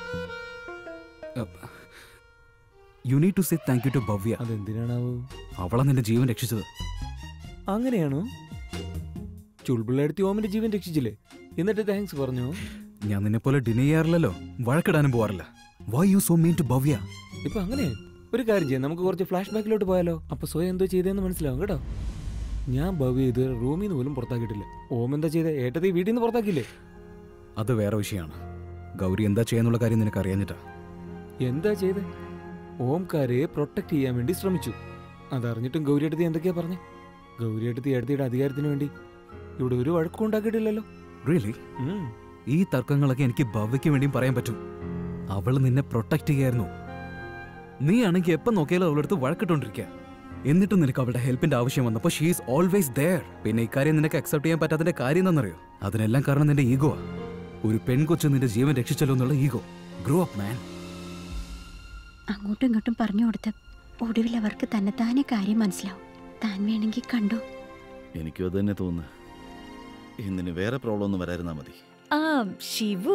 [SPEAKER 3] You need to say thank you to Bhavya.
[SPEAKER 1] അതെന്തിനാണാവോ?
[SPEAKER 3] അവളാ നിന്റെ ജീവൻ രക്ഷിച്ചത്.
[SPEAKER 1] അങ്ങനെയാണോ? ചുൾബിള്ളടുത്ത് ഓമിന്റെ ജീവൻ രക്ഷിച്ചില്ലേ? എന്നിട്ട് താങ്ക്സ് പറഞ്ഞോ?
[SPEAKER 3] ഞാൻ നിന്നെ പോലെ ഡിനേ ചെയ്യാറില്ലല്ലോ, വഴക്കിടാനും പോവാറില്ല. Why you so mean to Bhavya?
[SPEAKER 1] ഇപ്പൊ അങ്ങനെ ഒരു കാര്യം ചെയ്യാം, നമുക്ക് കുറച്ച് ഫ്ലാഷ് ബാക്കിലോട്ട് പോയാലോ? അപ്പൊ സ്വയം എന്തോ ചെയ്തതെന്ന് മനസ്സിലാവും കേട്ടോ. ഞാൻ ഭവ്യ ഇത് റൂമിൽ നിന്ന് പോലും പുറത്താക്കിയിട്ടില്ല. ഓം എന്താ ചെയ്തേ? ഏട്ടത്തി വീട്ടിൽ നിന്ന് പുറത്താക്കിയില്ലേ?
[SPEAKER 3] അത് വേറെ വിഷയമാണ്. ഗൗരി എന്താ ചെയ്യാന്നുള്ള കാര്യം നിനക്ക് അറിയാഞ്ഞിട്ടാ.
[SPEAKER 1] എന്താ ചെയ്തേ? ഓംകാരെ പ്രൊട്ടക്ട് ചെയ്യാൻ വേണ്ടി ശ്രമിച്ചു. അതറിഞ്ഞിട്ടും ഗൗരിയെടുത്തി എന്തൊക്കെയാ പറഞ്ഞേ? ഗൗരിയെടുത്തി എടുത്തിയുടെ അധികാരത്തിന് വേണ്ടി ഇവിടെ ഒരു വഴക്കും ഉണ്ടാക്കിയിട്ടില്ലല്ലോ.
[SPEAKER 3] റിയലി? ഈ തർക്കങ്ങളൊക്കെ എനിക്ക് ഭവ്യയ്ക്ക് വേണ്ടിയും പറയാൻ പറ്റും. അവള് നിന്നെ പ്രൊട്ടക്ട് ചെയ്യായിരുന്നു. നീ ആണെങ്കിൽ എപ്പം നോക്കിയാലും അവളെടുത്ത് വഴക്കിട്ടോണ്ടിരിക്കുക. എന്നിട്ടും നിനക്ക് അവളുടെ ഹെൽപ്പിന്റെ ആവശ്യം വന്നപ്പോൾ ഷീ ഈസ് ഓൾവേസ് ദെയർ. പിന്നെ ഇക്കാര്യം നിനക്ക് അക്സെപ്റ്റ് ചെയ്യാൻ പറ്റാത്തതിന്റെ കാര്യം എന്താണെന്നറിയോ? അതിനെല്ലാം കാരണം നിന്റെ ഈഗോ. ഒരു പെൺകൊച്ചു നിന്റെ ജീവൻ രക്ഷിച്ചല്ലോ എന്നുള്ള ഈഗോ. Grow up man.
[SPEAKER 4] അങ്ങോട്ടും ഇങ്ങോട്ടും പറഞ്ഞു കൊടുത്ത് ഒടുവിൽ അവർക്ക് തന്നെത്താനെ കാര്യം മനസ്സിലാവും. താൻ വേണമെങ്കിൽ കണ്ടോ?
[SPEAKER 2] എനിക്കും അത് തന്നെ തോന്നുന്നു. ഇന്നിന് വേറെ പ്രോബ്ലം ഒന്നും വരായിരുന്നാ മതി.
[SPEAKER 8] ശിവു,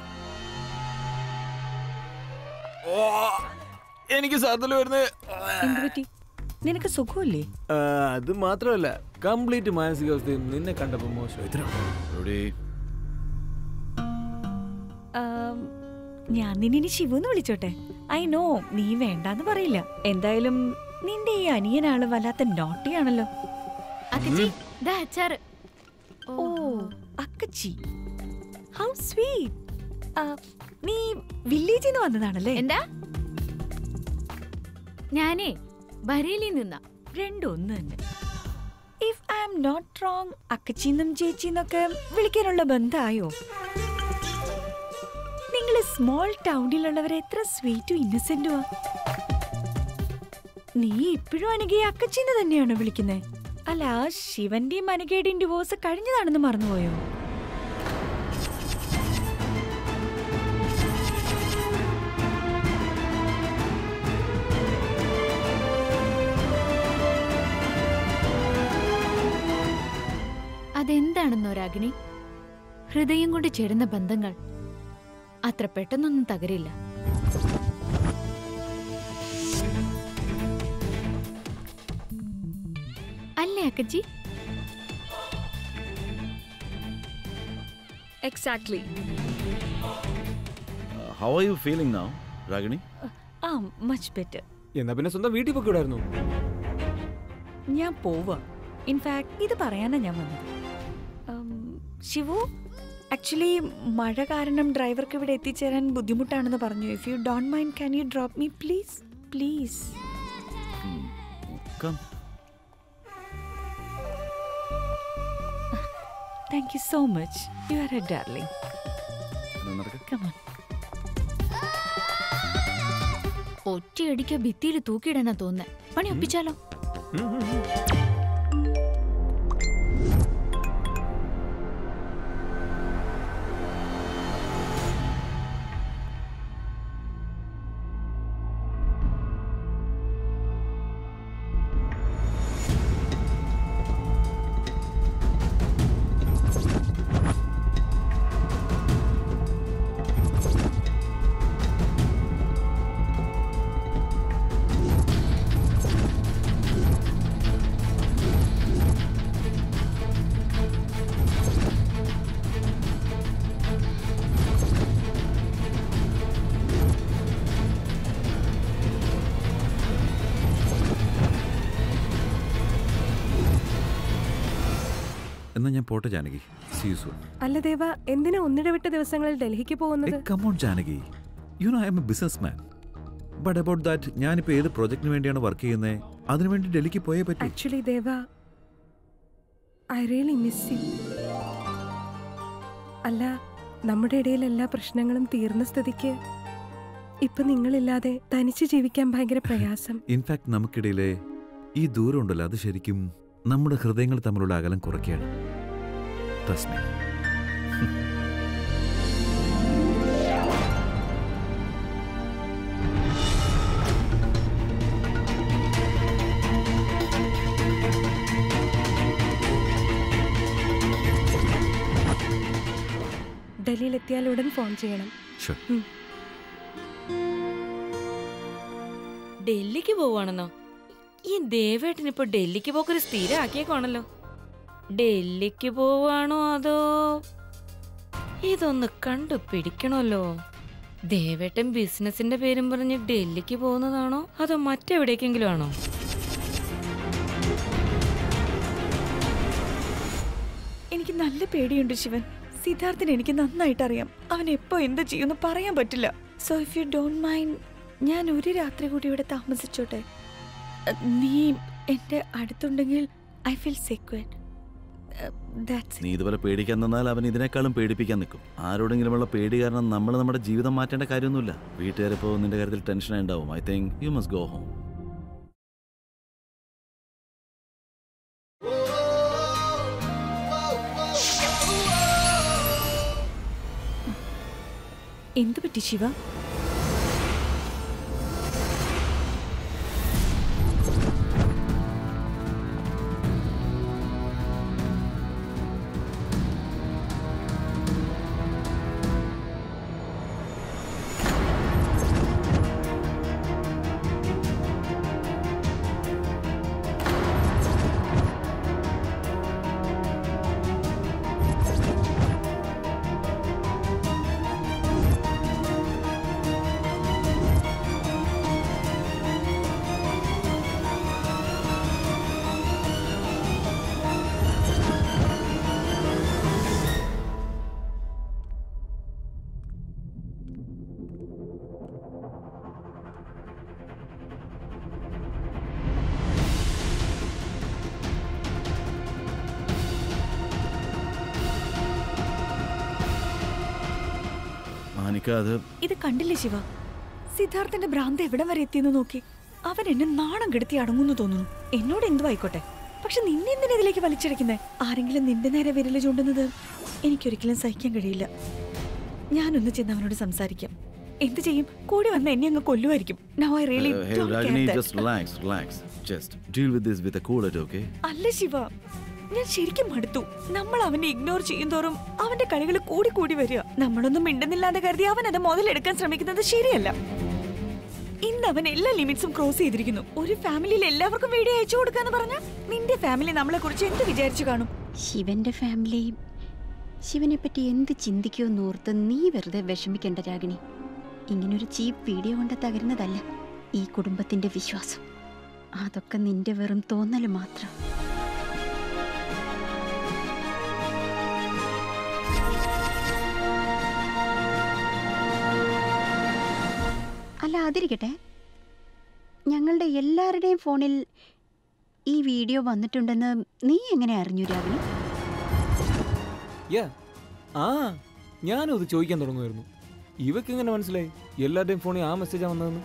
[SPEAKER 1] എനിക്ക് സാധനം വരുന്നത്.
[SPEAKER 8] നിനക്ക് സുഖമില്ലേ?
[SPEAKER 1] അത് മാത്രമല്ല, കംപ്ലീറ്റ് മാനസികാവസ്ഥയും നിന്നെ കണ്ടപ്പോ മോശം.
[SPEAKER 8] ഞാൻ നിന്നെ ശിവു എന്ന് വിളിച്ചോട്ടെ? ഐ നോ നീ വേണ്ടാന്ന് പറയില്ല. എന്തായാലും നിന്റെ ഈ അനിയനാള് വല്ലാത്ത നോട്ടിയാണല്ലോ. ഓ അക്കച്ചി, ഹൗ സ്വീറ്റ്. നീ വില്ലേജിൽ നിന്ന് വന്നതാണല്ലേ? എന്താ? ഞാനേ ബരേലിൽ നിന്നാ. രണ്ടും ഒന്ന് തന്നെ. If I am not wrong, അക്കച്ചിന്നും ചേച്ചിന്നൊക്കെ വിളിക്കാനുള്ള ബന്ധമായോ? നിങ്ങള് സ്മോൾ ടൗണിലുള്ളവരെ എത്ര സ്വീറ്റും ഇന്നസെന്റുവാ. നീ ഇപ്പോഴും അനഘയെ അക്കച്ചിന്ന് തന്നെയാണോ വിളിക്കുന്നേ? അല്ല, ശിവന്റെയും അനഘയുടെയും ഡിവോഴ്സ് കഴിഞ്ഞതാണെന്ന് മറന്നുപോയോ? അതെന്താണെന്നോ രാഗിണി, ഹൃദയം കൊണ്ട് ചേരുന്ന ബന്ധങ്ങൾ അത്ര പെട്ടെന്നൊന്നും തകരില്ല. അല്ലേ അക്കച്ചി?
[SPEAKER 5] Exactly.
[SPEAKER 2] How are you feeling now, Ragini?
[SPEAKER 8] Much better.
[SPEAKER 1] എന്നാ പിന്നെ സ്വന്തം വീട്ടിൽ പോയിക്കൂടായിരുന്നു?
[SPEAKER 8] ഞാൻ പോവാ. ഇൻഫാക്ട് ഇത് പറയാനാ ഞാൻ വന്നത്. ശിവു,
[SPEAKER 9] ആക്ച്വലി മഴ കാരണം ഡ്രൈവർക്ക് ഇവിടെ എത്തിച്ചേരാൻ ബുദ്ധിമുട്ടാണെന്ന് പറഞ്ഞു. If you don't mind can you drop me please please? Thank you so much. You are a darling. Come on.
[SPEAKER 8] ഒറ്റയടിക്ക് ഭിത്തിയിൽ തൂക്കിയിടാനാ തോന്നുന്നേ. പണി ഒപ്പിച്ചാലോ?
[SPEAKER 7] എന്നാ ഞാൻ പോട്ടെ ജാനകി. See you soon.
[SPEAKER 10] അല്ല ദേവ, എന്തിനാ ഒന്നിടവിട്ട ദിവസങ്ങളിൽ ഡൽഹിക്ക് പോകുന്നത്?
[SPEAKER 7] Come on Janaki, you know I am a businessman. But about that, ഞാനിപ്പോ ഏത് പ്രോജക്റ്റിന് വേണ്ടിയാണ് വർക്ക് ചെയ്യുന്നത്, അതിനുവേണ്ടി ഡൽഹിക്ക് പോയേ പറ്റൂ.
[SPEAKER 10] Actually Deva, I really miss you. അല്ല, നമ്മുടെ ഇടയിൽ എല്ലാ പ്രശ്നങ്ങളും തീർന്ന സ്ഥിതിക്ക് ഇപ്പൊ നിങ്ങളില്ലാതെ തനിച്ച് ജീവിക്കാൻ ഭയങ്കര പ്രയാസം.
[SPEAKER 7] ഇൻഫാക്ട് നമുക്കിടയിലെ ഈ ദൂരം ഉണ്ടല്ലോ, അത് ശരിക്കും നമ്മുടെ ഹൃദയങ്ങൾ തമ്മിലുള്ള അകലം കുറയ്ക്കുകയാണ്. Trust me.
[SPEAKER 10] ഡൽഹിയിലെത്തിയാൽ ഉടൻ ഫോൺ ചെയ്യണം.
[SPEAKER 7] Sure.
[SPEAKER 9] ഡൽഹിക്ക് പോവാണെന്നോ? ഈ ദേവേട്ടനിപ്പോ ഡൽഹിക്ക് പോക്കൊരു സ്ഥിരമാക്കിയേക്കാണല്ലോ. ഡൽഹിക്ക് പോവാണോ അതോ ഇതൊന്ന് കണ്ടുപിടിക്കണമല്ലോ. ദേവേട്ടൻ ബിസിനസിന്റെ പേരും പറഞ്ഞ് ഡൽഹിക്ക് പോകുന്നതാണോ അതോ മറ്റെവിടേക്കെങ്കിലും ആണോ? എനിക്ക് നല്ല പേടിയുണ്ട് ശിവൻ. സിദ്ധാർത്ഥിന് എനിക്ക് നന്നായിട്ട് അറിയാം. അവൻ എപ്പോ എന്ത് ചെയ്യുമെന്ന് പറയാൻ പറ്റില്ല. So if you don't mind, ഞാൻ ഒരു രാത്രി കൂടി ഇവിടെ താമസിച്ചോട്ടെ? നീ എന്റെ അടുത്തുണ്ടെങ്കിൽ ഐ ഫീൽ സെക്യൂർഡ്.
[SPEAKER 2] നീ ഇതുപോലെ പേടിക്കാൻ തന്നാൽ അവൻ ഇതിനേക്കാളും പേടിപ്പിക്കാൻ നിൽക്കും. ആരോടെങ്കിലുമുള്ള പേടി കാരണം നമ്മൾ നമ്മുടെ ജീവിതം മാറ്റേണ്ട കാര്യമൊന്നുമില്ല. വീട്ടുകാരിപ്പോ നിന്റെ കാര്യത്തിൽ ടെൻഷൻ ഉണ്ടാവും. I think you must go home.
[SPEAKER 9] എന്ത് പറ്റി ശിവ? ഇത് കണ്ടില്ലേ ശിവ? സിദ്ധാർത്ഥന്റെ ഭ്രാന്ത് എവിടം വരെ എത്തിയെന്ന് നോക്കി. അവൻ എന്നെ നാണം കെടുത്തി അടങ്ങുന്നു തോന്നുന്നു. എന്നോട് എന്തു ആയിക്കോട്ടെ, പക്ഷെ നിന്നെ എന്തിനാ ഇതിലേക്ക് വലിച്ചിരിക്കുന്നേ? ആരെങ്കിലും നിന്റെ നേരെ വിരല് ചൂണ്ടുന്നത് എനിക്കൊരിക്കലും സഹിക്കാൻ കഴിയില്ല. ഞാനൊന്ന് ചെന്ന് അവനോട് സംസാരിക്കാം. എന്ത് ചെയ്യും? കൂടി വന്ന് എന്നെ അങ്ങ് കൊല്ലുമായിരിക്കും. അല്ല ശിവ, ഞാൻ ശരിക്കും മടുത്തു. നമ്മൾ അവനെ ഇഗ്നോർ ചെയ്യും തോറും അവന്റെ കളികൾ കൂടി കൂടി വരിക. നമ്മളൊന്നും മിണ്ടുന്നില്ലാതെ കരുതി അവൻ അത് മുതലെടുക്കാൻ ശ്രമിക്കുന്നത് ശരിയല്ല. ഇന്ന് അവൻ എല്ലാ ലിമിറ്റ്സും ക്രോസ് ചെയ്തിരിക്കുന്നു. ഒരു ഫാമിലിയിൽ എല്ലാവർക്കും വീഡിയോ അയച്ചു കൊടുക്കാന്ന് പറഞ്ഞ നിന്റെ ഫാമിലി നമ്മളെ കുറിച്ച് എന്ത് വിചാരിച്ചു കാണും?
[SPEAKER 4] ശിവന്റെ ഫാമിലി ശിവനെ പറ്റി എന്ത് ചിന്തിക്കുമെന്നോർത്ത് നീ വെറുതെ വിഷമിക്കേണ്ട രാഗിണി. ഇങ്ങനൊരു ചീപ്പ് വീഡിയോ കൊണ്ട് തകരുന്നതല്ല ഈ കുടുംബത്തിന്റെ വിശ്വാസം. അതൊക്കെ നിന്റെ വെറും തോന്നല് മാത്രം. അതിരിക്കട്ടെ, ഞങ്ങളുടെ എല്ലാവരുടെയും ഫോണിൽ ഈ വീഡിയോ വന്നിട്ടുണ്ടെന്ന് നീ എങ്ങനെ അറിഞ്ഞു രാവിലെ?
[SPEAKER 1] ഞാനും അത് ചോദിക്കാൻ തുടങ്ങുമായിരുന്നു. ഇവക്ക് എങ്ങനെ മനസ്സിലായി എല്ലാവരുടെയും ഫോണിൽ ആ മെസ്സേജാ വന്നതെന്ന്?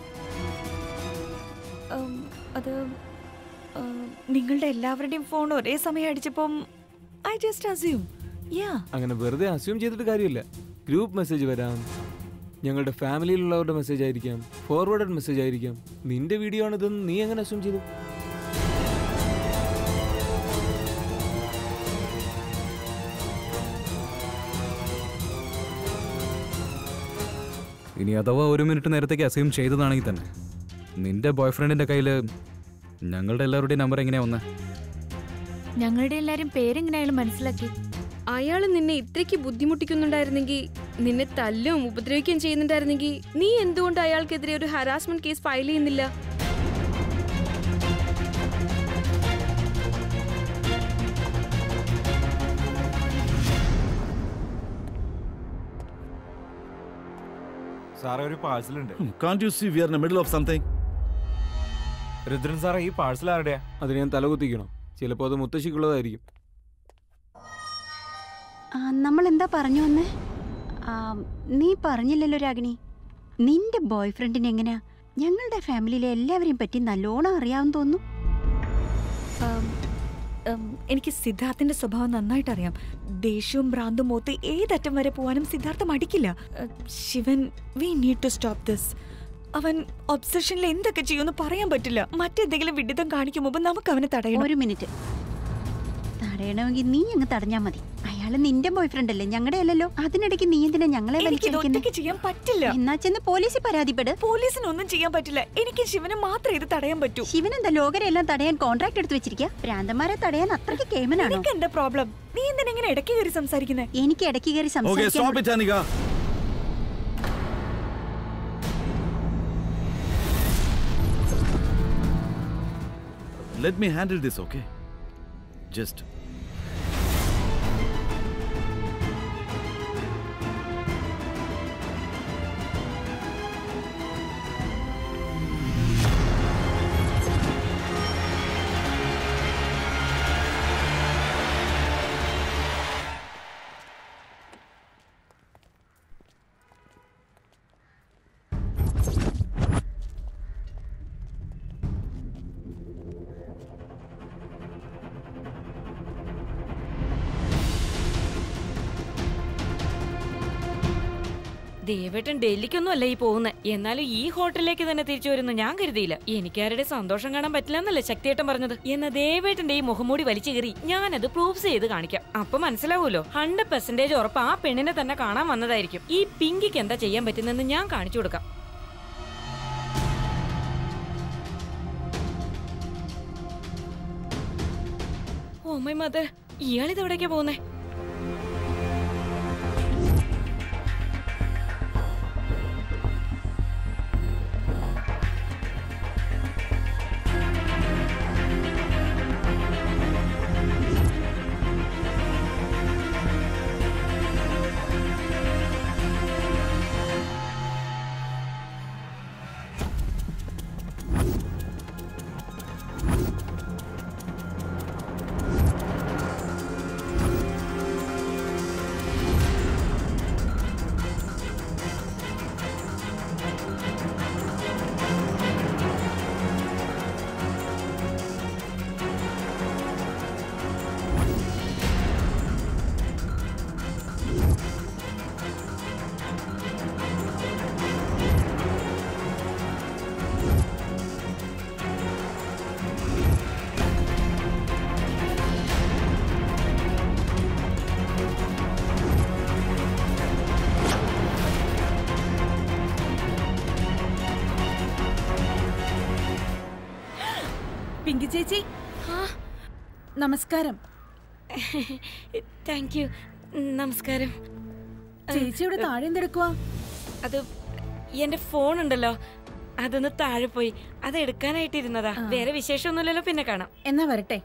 [SPEAKER 9] അത് നിങ്ങളുടെ എല്ലാവരുടെയും ഫോൺ ഒരേ സമയം അടിച്ചപ്പം ഐ ജസ്റ്റ് അസ്യൂം.
[SPEAKER 1] അങ്ങനെ വെറുതെ അസ്യൂം ചെയ്തിട്ട് കാര്യമില്ല. ഗ്രൂപ്പ് മെസ്സേജ് വരാം, ഞങ്ങളുടെ ഫാമിലിയിലുള്ളവരുടെ മെസ്സേജ് ആയിരിക്കാം, ഫോർവേഡഡ് മെസ്സേജ് ആയിരിക്കാം. നിന്റെ വീഡിയോ ആണ് ഇതെന്ന് നീ എങ്ങനെ അസ്യൂം ചെയ്തു?
[SPEAKER 3] ഇനി അഥവാ 1 മിനിറ്റ് നേരത്തേക്ക് അസ്യൂം ചെയ്തതാണെങ്കിൽ തന്നെ നിന്റെ ബോയ് ഫ്രണ്ടിന്റെ കയ്യിൽ ഞങ്ങളുടെ എല്ലാവരുടെയും നമ്പർ എങ്ങനെയാ വന്നേ?
[SPEAKER 8] ഞങ്ങളുടെ എല്ലാരും പേരെങ്ങനെയായാലും മനസ്സിലാക്കി.
[SPEAKER 5] അയാൾ നിന്നെ ഇത്രയ്ക്ക് ബുദ്ധിമുട്ടിക്കുന്നുണ്ടായിരുന്നെങ്കിൽ, നിന്നെ തല്ലും ഉപദ്രവിക്കുകയും ചെയ്യുന്നുണ്ടായിരുന്നെങ്കിൽ, നീ എന്തുകൊണ്ട് അയാൾക്കെതിരെ ഒരു ഹരാസ്മെന്റ് കേസ് ഫയൽ ചെയ്യുന്നില്ല?
[SPEAKER 11] സാറേ, ഒരു പാഴ്സൽ ഉണ്ട്.
[SPEAKER 2] Can't you see we are in the middle of something?
[SPEAKER 11] Rudran സാറേ, ഈ പാഴ്സൽ ആരുടെയാ?
[SPEAKER 1] അത് ഞാൻ തലകുത്തിക്കണോ? ചിലപ്പോൾ അത് മുത്തശ്ശിക്കുള്ളതായിരിക്കും.
[SPEAKER 4] നമ്മൾ എന്താ പറഞ്ഞു വന്നേ? നീ പറഞ്ഞില്ലല്ലോ രാഗിണി, നിന്റെ ബോയ് ഫ്രണ്ടിന് എങ്ങനെയാ ഞങ്ങളുടെ ഫാമിലിയിലെ എല്ലാവരെയും പറ്റി നല്ലോണം അറിയാമെന്ന് തോന്നുന്നു.
[SPEAKER 9] എനിക്ക് സിദ്ധാർത്ഥിന്റെ സ്വഭാവം നന്നായിട്ട് അറിയാം. ദേഷ്യവും ഭ്രാന്തും മൂത്ത് ഏതറ്റം വരെ പോവാനും സിദ്ധാർത്ഥ മടിക്കില്ല. Shivan, we need to stop this. അവൻ ഒബ്സഷനിൽ എന്തൊക്കെ ചെയ്യുമെന്ന് പറയാൻ പറ്റില്ല. മറ്റെന്തെങ്കിലും വിഡിതം കാണിക്കും മുമ്പ് നമുക്ക് അവനെ തടയണം.
[SPEAKER 4] ഒരു മിനിറ്റ്, തടയണമെങ്കിൽ നീ അങ്ങ് തടഞ്ഞാ മതി. അയാള് നിന്റെ ബോയ് ഫ്രണ്ട് അല്ലേ, ഞങ്ങളുടെ അല്ലല്ലോ. അതിനിടയ്ക്ക് നീ എന്തിനാ ഞങ്ങളെ
[SPEAKER 9] ചെയ്യാൻ പറ്റില്ല.
[SPEAKER 4] എന്നാ ചെന്ന് പോലീസിൽ പരാതിപ്പെട്.
[SPEAKER 9] പോലീസിനൊന്നും ചെയ്യാൻ പറ്റില്ല. എനിക്ക് ശിവനെ മാത്രമേ ഇത് തടയാൻ പറ്റൂ.
[SPEAKER 4] ശിവൻ എന്താ ലോകരെല്ലാം തടയാൻ കോൺട്രാക്ട് എടുത്ത് വെച്ചിരിക്കുക? പ്രാന്തന്മാരെ തടയാൻ അത്രയ്ക്ക് കേമനാണോ?
[SPEAKER 9] എനിക്ക് എന്താ പ്രോബ്ലം? നീ എന്തിനാ ഇങ്ങനെ ഇടയ്ക്ക് കയറി സംസാരിക്കുന്നത്?
[SPEAKER 4] എനിക്ക് ഇടയ്ക്ക് കയറി
[SPEAKER 2] സംസാരിക്കാൻ Let me handle this, okay? Just
[SPEAKER 12] ദേവേട്ടൻ ഡൽഹിക്കൊന്നും അല്ല ഈ പോകുന്നത്. എന്നാലും ഈ ഹോട്ടലിലേക്ക് തന്നെ തിരിച്ചു വരുന്നു ഞാൻ കരുതിയില്ല. എനിക്കാരുടെ സന്തോഷം കാണാൻ പറ്റില്ല എന്നല്ലേ ശക്തിയേട്ടൻ പറഞ്ഞത്. എന്നാ ദേവേട്ടന്റെ ഈ മുഖംമൂടി വലിച്ചു കയറി ഞാനത് പ്രൂഫ് ചെയ്ത് കാണിക്കാം. അപ്പൊ മനസ്സിലാവൂലോ, 100% ഉറപ്പ് ആ പെണ്ണിനെ തന്നെ കാണാൻ വന്നതായിരിക്കും. ഈ പിങ്കിക്ക് എന്താ ചെയ്യാൻ പറ്റുന്നെന്ന് ഞാൻ കാണിച്ചു കൊടുക്കാം. ഓ മൈ മദർ, ഇയാളിതെവിടേക്കാ പോകുന്നേ?
[SPEAKER 13] പിങ്കി ചേച്ചി, നമസ്കാരം.
[SPEAKER 12] Thank you. നമസ്കാരം.
[SPEAKER 13] ചേച്ചി ഇവിടെ താഴെ എന്തെടുക്കുവാ?
[SPEAKER 12] അത് എന്റെ ഫോൺ ഉണ്ടല്ലോ, അതൊന്ന് താഴെ പോയി അത് എടുക്കാനായിട്ടിരുന്നതാ. വേറെ വിശേഷമൊന്നുമില്ലല്ലോ, പിന്നെ കാണാം.
[SPEAKER 13] എന്നാ വരട്ടെ.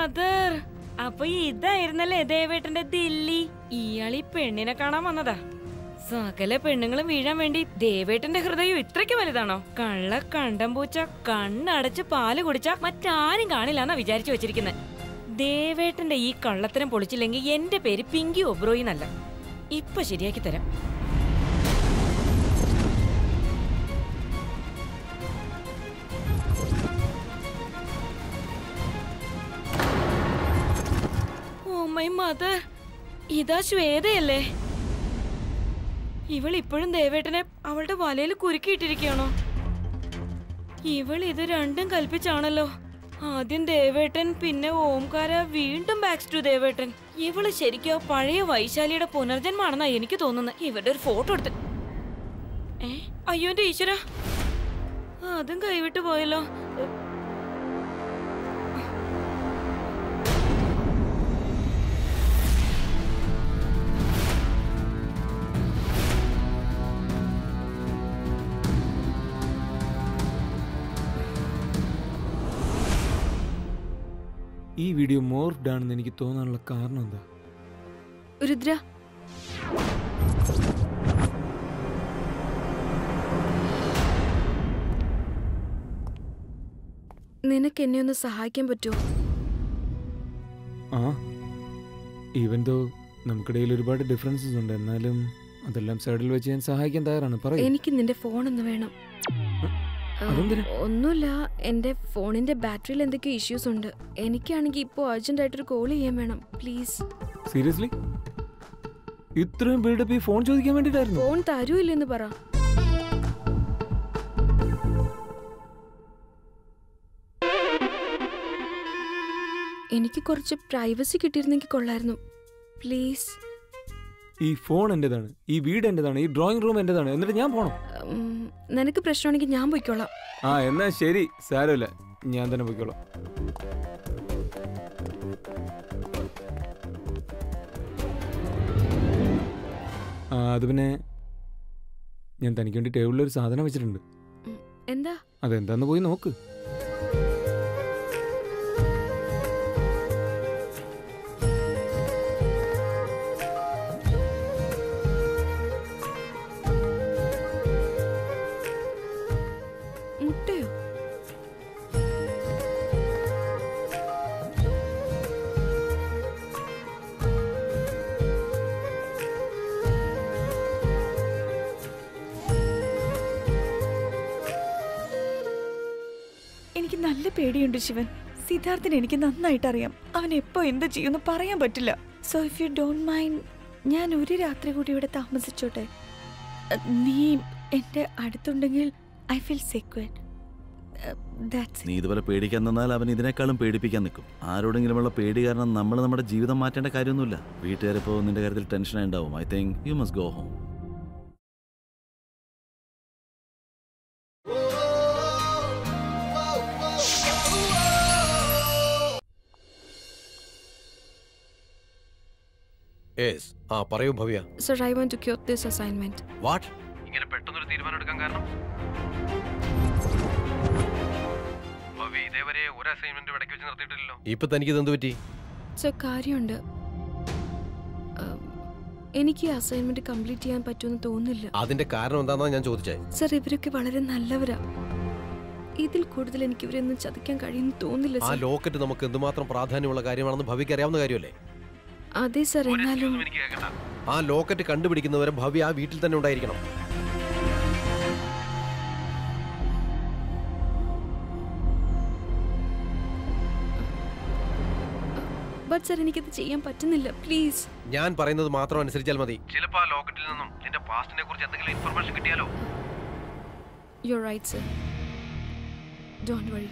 [SPEAKER 12] മദർ, അപ്പൊ ഇതായിരുന്നല്ലേ ദേവേട്ടന്റെ ദില്ലി. ഇയാളീ പെണ്ണിനെ കാണാൻ വന്നതാ. സകല പെണ്ണുങ്ങളും വീഴാൻ വേണ്ടി ദേവേട്ടന്റെ ഹൃദയം ഇത്രയ്ക്ക് വലുതാണോ? കള്ള കണ്ടം പൂച്ച കണ്ണടച്ച് പാല് കുടിച്ച മറ്റാരും കാണില്ലാന്നാ വിചാരിച്ചു വെച്ചിരിക്കുന്നത്. ദേവേട്ടന്റെ ഈ കള്ളത്തരം പൊളിച്ചില്ലെങ്കിൽ എന്റെ പേര് പിങ്കി ഒബ്രോയി എന്നല്ല. ഇപ്പൊ ശരിയാക്കി തരാം. ഓ മൈ മദർ, ഇതാ ശ്വേതയല്ലേ? ഇവൾ ഇപ്പോഴും ദേവേട്ടനെ അവളുടെ വലയിൽ കുരുക്കിയിട്ടിരിക്കുകയാണോ? ഇവൾ ഇത് രണ്ടും കൽപ്പിച്ചാണല്ലോ. ആദ്യം ദേവേട്ടൻ, പിന്നെ ഓംകാര, വീണ്ടും ബാക്സ് ടു ദേവേട്ടൻ. ഇവള് ശരിക്കും പഴയ വൈശാലിയുടെ പുനർജന്മാണെന്നാ എനിക്ക് തോന്നുന്നത്. ഇവരുടെ ഒരു ഫോട്ടോ എടുത്ത് അയ്യോ എന്റെ ഈശ്വര, അതും കൈവിട്ടു പോയല്ലോ.
[SPEAKER 1] ഈ വീഡിയോ മോർഫ്ഡ് ആണെന്ന് എനിക്ക് തോന്നാനുള്ള കാരണം എന്താ?
[SPEAKER 5] രുദ്ര, നിനക്ക് എന്നെ ഒന്ന് സഹായിക്കാൻ പറ്റുമോ?
[SPEAKER 1] ആ, ഈവൻ ദോ നമുക്കിടയിൽ ഒരുപാട് ഡിഫറൻസസ് ഉണ്ട്, എന്നാലും അതെല്ലാം സൈഡിൽ വെച്ച് ഞാൻ സഹായിക്കാൻ തയ്യാറാണ്. പറയൂ.
[SPEAKER 5] എനിക്ക് നിന്റെ ഫോൺ ഒന്ന് വേണം. ഒന്നുമില്ല, എന്റെ ഫോണിന്റെ ബാറ്ററിയിൽ എന്തൊക്കെയോ ഇഷ്യൂസ് ഉണ്ട്. എനിക്കാണെങ്കിൽ ഇപ്പോൾ അർജന്റ് ആയിട്ടൊരു കോൾ ചെയ്യാൻ വേണം, പ്ലീസ്.
[SPEAKER 1] സീരിയസ്ലി? ഇത്രയും ബിൽഡപ്പ് ഈ ഫോൺ ചോദിക്കാൻ വേണ്ടിട്ടായിരുന്നു?
[SPEAKER 5] ഫോൺ തരൂല്ലെന്ന് പറ. എനിക്ക് കുറച്ച് പ്രൈവസി കിട്ടിയിരുന്നെങ്കിൽ കൊള്ളായിരുന്നു, പ്ലീസ്.
[SPEAKER 1] ഈ ഫോൺ എന്റേതാണ്, ഈ വീട് എന്റേതാണ്, ഈ ഡ്രോയിങ് റൂം എന്റേതാണ്, എന്നിട്ട് ഞാൻ പോണം?
[SPEAKER 5] നിനക്ക് പ്രശ്നമാണെങ്കിൽ ഞാൻ പോയിക്കോളാം.
[SPEAKER 1] ആ, എന്നാ ശരി, സാരമില്ല, ഞാൻ തന്നെ പോയിക്കോളാം. അത് പിന്നെ ഞാൻ തനിക്ക് വേണ്ടി ടേബിളിൽ ഒരു സാധനം വെച്ചിട്ടുണ്ട്.
[SPEAKER 5] എന്താ?
[SPEAKER 1] അതെന്താന്ന് പോയി നോക്ക്.
[SPEAKER 5] മുട്ടയോ?
[SPEAKER 9] എനിക്ക് നല്ല പേടിയുണ്ട് ശിവൻ. സിദ്ധാർത്ഥിനെ എനിക്ക് നന്നായിട്ട് അറിയാം. അവൻ എപ്പോ എന്ത് ചെയ്യുമെന്ന് പറയാൻ പറ്റില്ല. So if you don't mind, ഞാൻ ഒരു രാത്രി കൂടി ഇവിടെ താമസിച്ചോട്ടെ? നീ എന്റെ അടുത്തുണ്ടെങ്കിൽ ഐ ഫീൽ സെക്യൂർഡ്.
[SPEAKER 2] നീ ഇതുപോലെ പേടിക്കാൻ നിന്നാൽ അവൻ ഇതിനേക്കാളും പേടിപ്പിക്കാൻ നിൽക്കും. ആരോടെങ്കിലുമുള്ള പേടി കാരണം നമ്മൾ നമ്മുടെ ജീവിതം മാറ്റേണ്ട കാര്യമൊന്നുമില്ല. വീട്ടുകാരിപ്പോ നിന്റെ കാര്യത്തിൽ ടെൻഷൻ ഉണ്ടാവും. I think you must go home.
[SPEAKER 14] പറയൂ Bhavya.
[SPEAKER 5] Sir, I want to quit this assignment.
[SPEAKER 14] What? ഇങ്ങനെ പെട്ടെന്നൊരു തീരുമാനം എടുക്കാൻ കാരണം? ഭവ്യ ഇതേവരെ ഒരു അസൈൻമെന്റ് ഇടയ്ക്ക് വെച്ച് നിർത്തിയിട്ടില്ലല്ലോ. ഇപ്പൊ തനിക്ക് ഇതെന്ത് പറ്റി?
[SPEAKER 5] സർ, കാര്യമുണ്ട്. എനിക്ക് ഈ അസൈൻമെന്റ് കംപ്ലീറ്റ് ചെയ്യാൻ പറ്റുമെന്ന് തോന്നുന്നില്ല.
[SPEAKER 14] അതിന്റെ കാരണം എന്താണെന്നാ ഞാൻ ചോദിച്ചേ.
[SPEAKER 5] സർ, ഇവരൊക്കെ വളരെ നല്ലവരാ. ഇതിൽ കൂടുതൽ എനിക്ക് ഇവരൊന്നും ചതിക്കാൻ കഴിയുമെന്ന് തോന്നുന്നില്ല.
[SPEAKER 14] ആ ലോക്കറ്റ് നമുക്ക് എന്തുമാത്രം പ്രാധാന്യമുള്ള കാര്യമാണെന്ന് ഭവ്യക്ക് അറിയാവുന്ന കാര്യമല്ലേ?
[SPEAKER 5] അതെ സർ, എന്നാലും
[SPEAKER 14] ആ ലോക്കറ്റ് കണ്ടുപിടിക്കുന്നവരെ ഭവ്യ ആ വീട്ടിൽ തന്നെ ഉണ്ടായിരിക്കണം.
[SPEAKER 5] ബട്ട് സർ, എനിക്കത് ചെയ്യാൻ പറ്റുന്നില്ല, പ്ലീസ്.
[SPEAKER 14] ഞാൻ പറയുന്നത് മാത്രം അനുസരിച്ചാൽ മതി. ചിലപ്പോൾ ആ ലോക്കറ്റിൽ നിന്നും നിന്റെ പാസ്റ്റിനെ കുറിച്ച് എന്തെങ്കിലും ഇൻഫർമേഷൻ കിട്ടിയാലോ?
[SPEAKER 5] You're right, sir. Don't worry.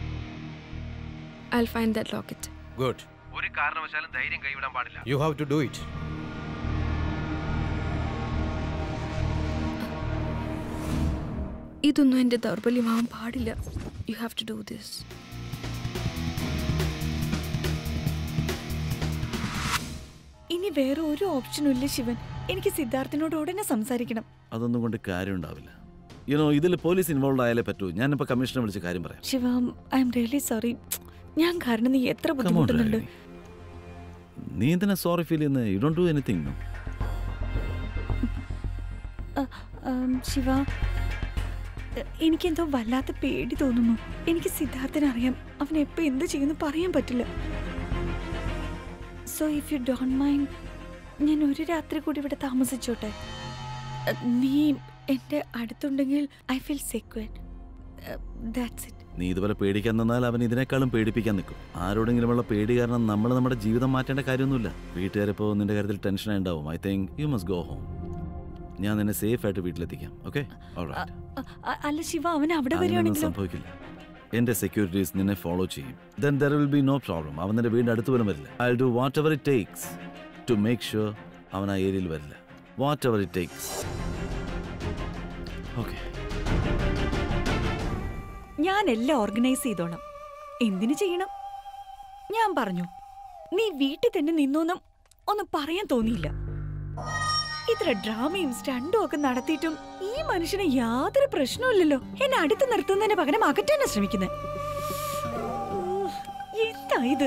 [SPEAKER 5] I'll find that locket.
[SPEAKER 14] Good. ഒരു കാരണവശാലും ധൈര്യം കൈവിടാൻ പാടില്ല. You have to do it.
[SPEAKER 5] ഇതൊന്നും എന്റെ ദൗർബല്യമാവാൻ പാടില്ല. You have to do this.
[SPEAKER 9] ഇനി വേറെ ഒരു ഓപ്ഷനും ഇല്ല ശിവൻ. എനിക്ക് സിദ്ധാർത്ഥിനോട് ഉടനെ സംസാരിക്കണം.
[SPEAKER 2] അതൊന്നും കൊണ്ട് കാര്യം ഉണ്ടാവില്ല. ഇതിൽ പോലീസ് ഇൻവോൾവ് ആയാലേ പറ്റൂ. ഞാനിപ്പോ കമ്മീഷനെ വിളിച്ച് കാര്യം പറയാം.
[SPEAKER 9] Shiva, I am really sorry. ഞാൻ കാരണം നീ എത്ര ബുദ്ധിമുട്ടുന്നുണ്ട്.
[SPEAKER 2] നീ എന്തിനാ സോറി ഫീൽ ചെയ്യുന്നത്? You don't do anything.
[SPEAKER 9] Shiva, എനിക്കെന്തോ വല്ലാത്ത പേടി തോന്നുന്നു. എനിക്ക് സിദ്ധാർത്ഥനെ അറിയാം. അവൻ എപ്പോ എന്ത് ചെയ്യുന്നു പറയാൻ പറ്റില്ല. So if you don't mind, ഞാൻ ഒരു രാത്രി കൂടി ഇവിടെ താമസിച്ചോട്ടെ? നീ എന്റെ അടുത്തുണ്ടെങ്കിൽ I feel secured. That's it.
[SPEAKER 2] നീ ഇതുപോലെ പേടിക്കാൻ നിന്നാൽ അവൻ ഇതിനേക്കാളും പേടിപ്പിക്കാൻ നിൽക്കും. ആരോടെങ്കിലുമുള്ള പേടി കാരണം നമ്മൾ നമ്മുടെ ജീവിതം മാറ്റേണ്ട കാര്യമൊന്നുമില്ല. വീട്ടുകാരിപ്പോ നിന്റെ കാര്യത്തിൽ ടെൻഷൻ ഉണ്ടാവും. I think you must go home. ഞാൻ നിന്നെ സേഫ് ആയിട്ട് വീട്ടിലെത്തിക്കാം. ഓക്കെ?
[SPEAKER 9] അല്ല ശിവ, അവൻ അവിടെ വരികയാണെങ്കിലും
[SPEAKER 2] സംഭവിക്കില്ല. എന്റെ സെക്യൂരിറ്റീസ് നിന്നെ ഫോളോ ചെയ്യും. Then there will be no problem. അവൻ നിന്റെ വീടിന്റെ അടുത്ത് പോലും വരില്ല. I'll do whatever it takes to make sure അവൻ ആ ഏരിയയിൽ വരില്ല. Whatever it takes. Okay.
[SPEAKER 9] ഞാൻ എല്ലാം ഓർഗനൈസ് ചെയ്തോളാം. എന്തിനു ചെയ്യണം? ഞാൻ പറഞ്ഞു, നീ വീട്ടിൽ തന്നെ നിന്നോന്നും ഒന്നും പറയാൻ തോന്നിയില്ല. ഇത്ര ഡ്രാമയും സ്റ്റണ്ടും ഒക്കെ നടത്തിയിട്ടും ഈ മനുഷ്യന് യാതൊരു പ്രശ്നമില്ലല്ലോ. എന്നെ അടുത്ത് നിർത്തുന്നതിന് പകരം അകറ്റാനാ ശ്രമിക്കുന്നത്. എന്താ ഇത്?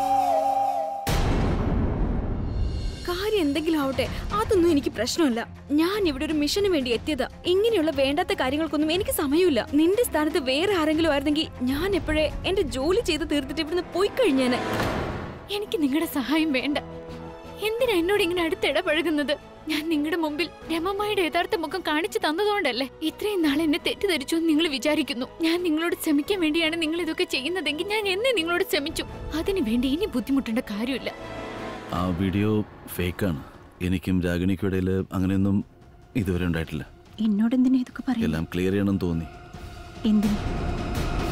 [SPEAKER 5] കാര്യം എന്തെങ്കിലും ആവട്ടെ, അതൊന്നും എനിക്ക് പ്രശ്നമല്ല. ഞാൻ ഇവിടെ ഒരു മിഷന് വേണ്ടി എത്തിയതാ. ഇങ്ങനെയുള്ള വേണ്ടാത്ത കാര്യങ്ങൾക്കൊന്നും എനിക്ക് സമയമില്ല. നിന്റെ സ്ഥാനത്ത് വേറെ ആരെങ്കിലും ആയിരുന്നെങ്കിൽ ഞാൻ എപ്പോഴേ എന്റെ ജോലി ചെയ്ത് തീർത്തിട്ട് ഇവിടുന്ന് പോയി കഴിഞ്ഞേനെ.
[SPEAKER 8] എനിക്ക് നിങ്ങളുടെ സഹായം വേണ്ട. എന്തിനാ എന്നോട് ഇങ്ങനെ അടുത്തിടപഴകുന്നത്? ഞാൻ നിങ്ങളുടെ മുമ്പിൽ രമമായുടെ യഥാർത്ഥ മുഖം കാണിച്ചു തന്നതുകൊണ്ടല്ലേ ഇത്രയും നാൾ എന്നെ തെറ്റിദ്ധരിച്ചു എന്ന് നിങ്ങൾ വിചാരിക്കുന്നു. ഞാൻ നിങ്ങളോട് ക്ഷമിക്കാൻ വേണ്ടിയാണ് നിങ്ങൾ ഇതൊക്കെ ചെയ്യുന്നതെങ്കിൽ ഞാൻ എന്നെ നിങ്ങളോട് ക്ഷമിച്ചു. അതിനു വേണ്ടി ഇനി ബുദ്ധിമുട്ടേണ്ട കാര്യമില്ല.
[SPEAKER 2] ആ വീഡിയോ ഫേക്കാണ്. എനിക്കും രാഗിണിക്കും ഇടയിൽ അങ്ങനെയൊന്നും ഇതുവരെ ഉണ്ടായിട്ടില്ല.
[SPEAKER 4] എന്നോട് എന്തിനാ ഇതൊക്കെ പറയാ?
[SPEAKER 2] എല്ലാം ക്ലിയർ ചെയ്യണം തോന്നി.
[SPEAKER 4] എന്തിന്?